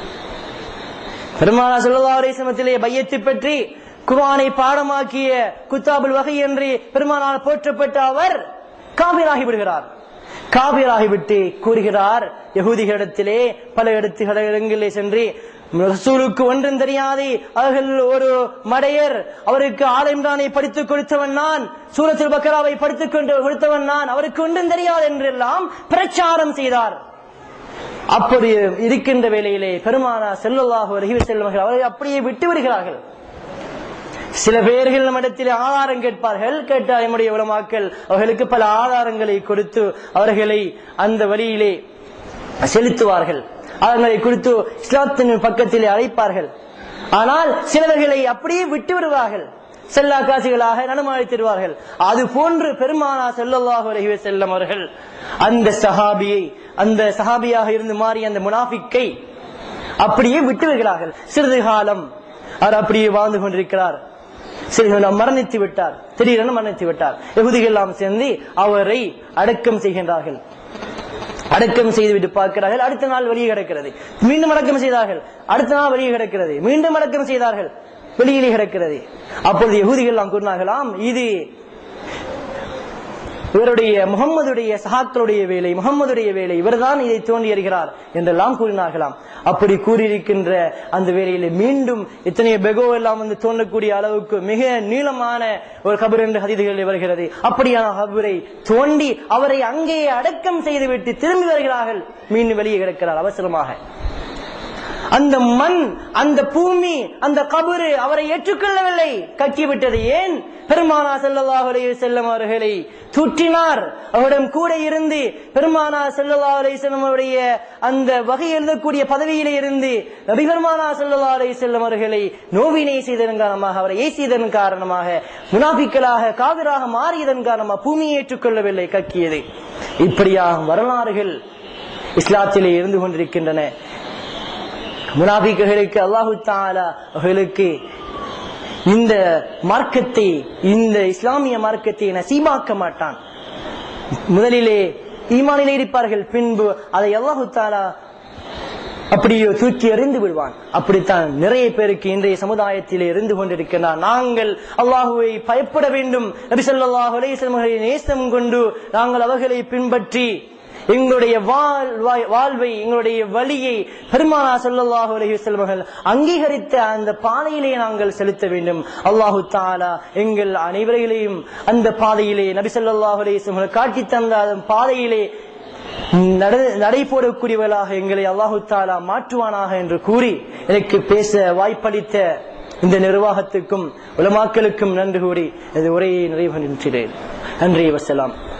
பெருமானார் ஸல்லல்லாஹு அலைஹி வஸல்லம் பையத்து பற்றி குர்ஆனை பாடமாக்கிய குத்தாபுல் வகை என்று பெருமானார் போற்றப்பட்ட அவர் காபிராகி விடுகிறார். காபிராகிவிட்டு கூறுகிறார், யகூதிகளிடத்திலே பல இடங்களிலே சென்று ரசூலுக்கு ஒன்றும் தெரியாது, அவர்கள் ஒரு மடையர், அவருக்கு ஆல இம்ரானை படித்துக் கொடுத்தவன் நான், சூரத்துல் பக்ராவை படித்துக் கொண்டு கொடுத்தவன் நான், அவருக்கு ஒன்றும் தெரியாது என்றெல்லாம் பிரச்சாரம் செய்தார். அப்படி இருக்கின்ற வேளையிலே பெருமானார் ஸல்லல்லாஹு அலைஹி வஸல்லம் அவரை அப்படியே விட்டு விடுகிறார்கள். சில பேர்கள் நம்மிடத்தில் ஆதாரம் கேட்பார்கள். கேட்டால் நம்முடைய உலமாக்கள் அவர்களுக்கு பல ஆதாரங்களை கொடுத்து அவர்களை அந்த வழியிலே செலுத்துவார்கள். அவர்களை குறித்து இஸ்லாத்தின் பக்கத்திலே அழைப்பார்கள். ஆனால் சிலவர்களை அப்படியே விட்டு விடுவார்கள், செல்லா காசிகளாக நடமாடித்திருவார்கள். அது போன்று பெருமானார் ஸல்லல்லாஹு அலைஹி வஸல்லம் அவர்கள் அந்த சஹாபியை, அந்த சஹாபியாக இருந்து மாறிய அந்த முனாஃபிக்கை அப்படியே விட்டு விடுகிறார்கள். சிறிது காலம் அவர் அப்படியே வாழ்ந்து கொண்டிருக்கிறார். சிறிது மரணித்து விட்டார், திடீரென மரணித்து விட்டார். யகூதிகள் எல்லாம் சேர்ந்து அவரை அடக்கம் செய்கின்றார்கள். அடக்கம் செய்துவிட்டு பார்க்கிறார்கள், அடுத்த நாள் வெளியே கிடக்கிறது. மீண்டும் அடக்கம் செய்தார்கள், அடுத்த நாள் வெளியே கிடக்கிறது. மீண்டும் அடக்கம் செய்தார்கள், வெளியிலே கிடக்கிறது. அப்பொழுது யகூதிகள் எல்லாம் கூறினார்களாம், இது இவருடைய முகம்மதுடைய சஹாக்களுடைய வேலை, முகம்மதுடைய வேலை, இவர்தான் இதை தோண்டி வருகிறார் என்றெல்லாம் கூறினார்களாம். அப்படி கூறியிருக்கின்ற அந்த வேலையிலே மீண்டும் எத்தனையோ பெகோ எல்லாம் வந்து தோண்டக்கூடிய அளவுக்கு மிக நீளமான ஒரு கபர் என்று ஹதீதுகளில் வருகிறது. அப்படியான கபரை தோண்டி அவரை அங்கேயே அடக்கம் செய்துவிட்டு திரும்பி வருகிறார்கள். மீண்டும் வெளியே கிடக்கிறார் அவசரமாக. அந்த மண், அந்த பூமி, அந்த கபரு அவரை ஏற்றுக்கொள்ளவில்லை, கக்கிவிட்டது. ஏன்? பெருமானார் ஸல்லல்லாஹு அலைஹி வஸல்லம் அவர்களை தூற்றினார். அவரிடம் கூட இருந்து பெருமானார் ஸல்லல்லாஹு அலைஹி வஸல்லம் அவருடைய அந்த வகை எழுதக்கூடிய பதவியிலே இருந்து நபி பெருமானார் ஸல்லல்லாஹு அலைஹி வஸல்லம் அவர்களை நோவினை செய்ததன் காரணமாக, அவரை ஏசியதன் காரணமாக, முனாஃபிக்களாக காபிராக மாறியதன் காரணமாக பூமியை ஏற்றுக்கொள்ளவில்லை, கக்கியது. இப்படியாக வரலாறுகள் இஸ்லாத்திலே இருந்து கொண்டிருக்கின்றன. முனாஃபிக்குகளுக்கு அல்லாஹு தஆலா அவர்களுக்கு இந்த மார்க்கத்தை, இந்த இஸ்லாமிய மார்க்கத்தை நசீபாக்க மாட்டான். முதலிலே ஈமானிலே இருப்பார்கள், பின்பு அதை அல்லாஹு தஆலா அப்படியே தூக்கி எறிந்து விடுவான். அப்படித்தான் நிறைய பேருக்கு இன்றைய சமுதாயத்திலே இருந்து கொண்டிருக்கிறார். நாங்கள் அல்லாஹுவை பயப்பட வேண்டும், நபி ஸல்லல்லாஹு அலைஹி வஸல்லம் நேசம் கொண்டு நாங்கள் அவர்களை பின்பற்றி எங்களுடைய வாழ்வை, எங்களுடைய வழியை பெருமானார் ஸல்லல்லாஹு அலைஹி வஸல்லம் அங்கீகரித்த அந்த பாதையிலே நாங்கள் செலுத்த வேண்டும். அல்லாஹு தஆலா எங்கள் அனைவரையும் அந்த பாதையிலே, நபி ஸல்லல்லாஹு அலைஹி வஸல்லம் காட்டி தந்த பாதையிலே நடை போடக்கூடியவர்களாக எங்களை அல்லாஹு தாலா மாற்றுவானாக என்று கூறி எனக்கு பேச வாய்ப்பளித்த இந்த நிர்வாகத்துக்கும் உலமாக்களுக்கும் நன்றி கூறி இந்த உரையை நிறைவு நின்றேன். நன்றி. வசலாம்.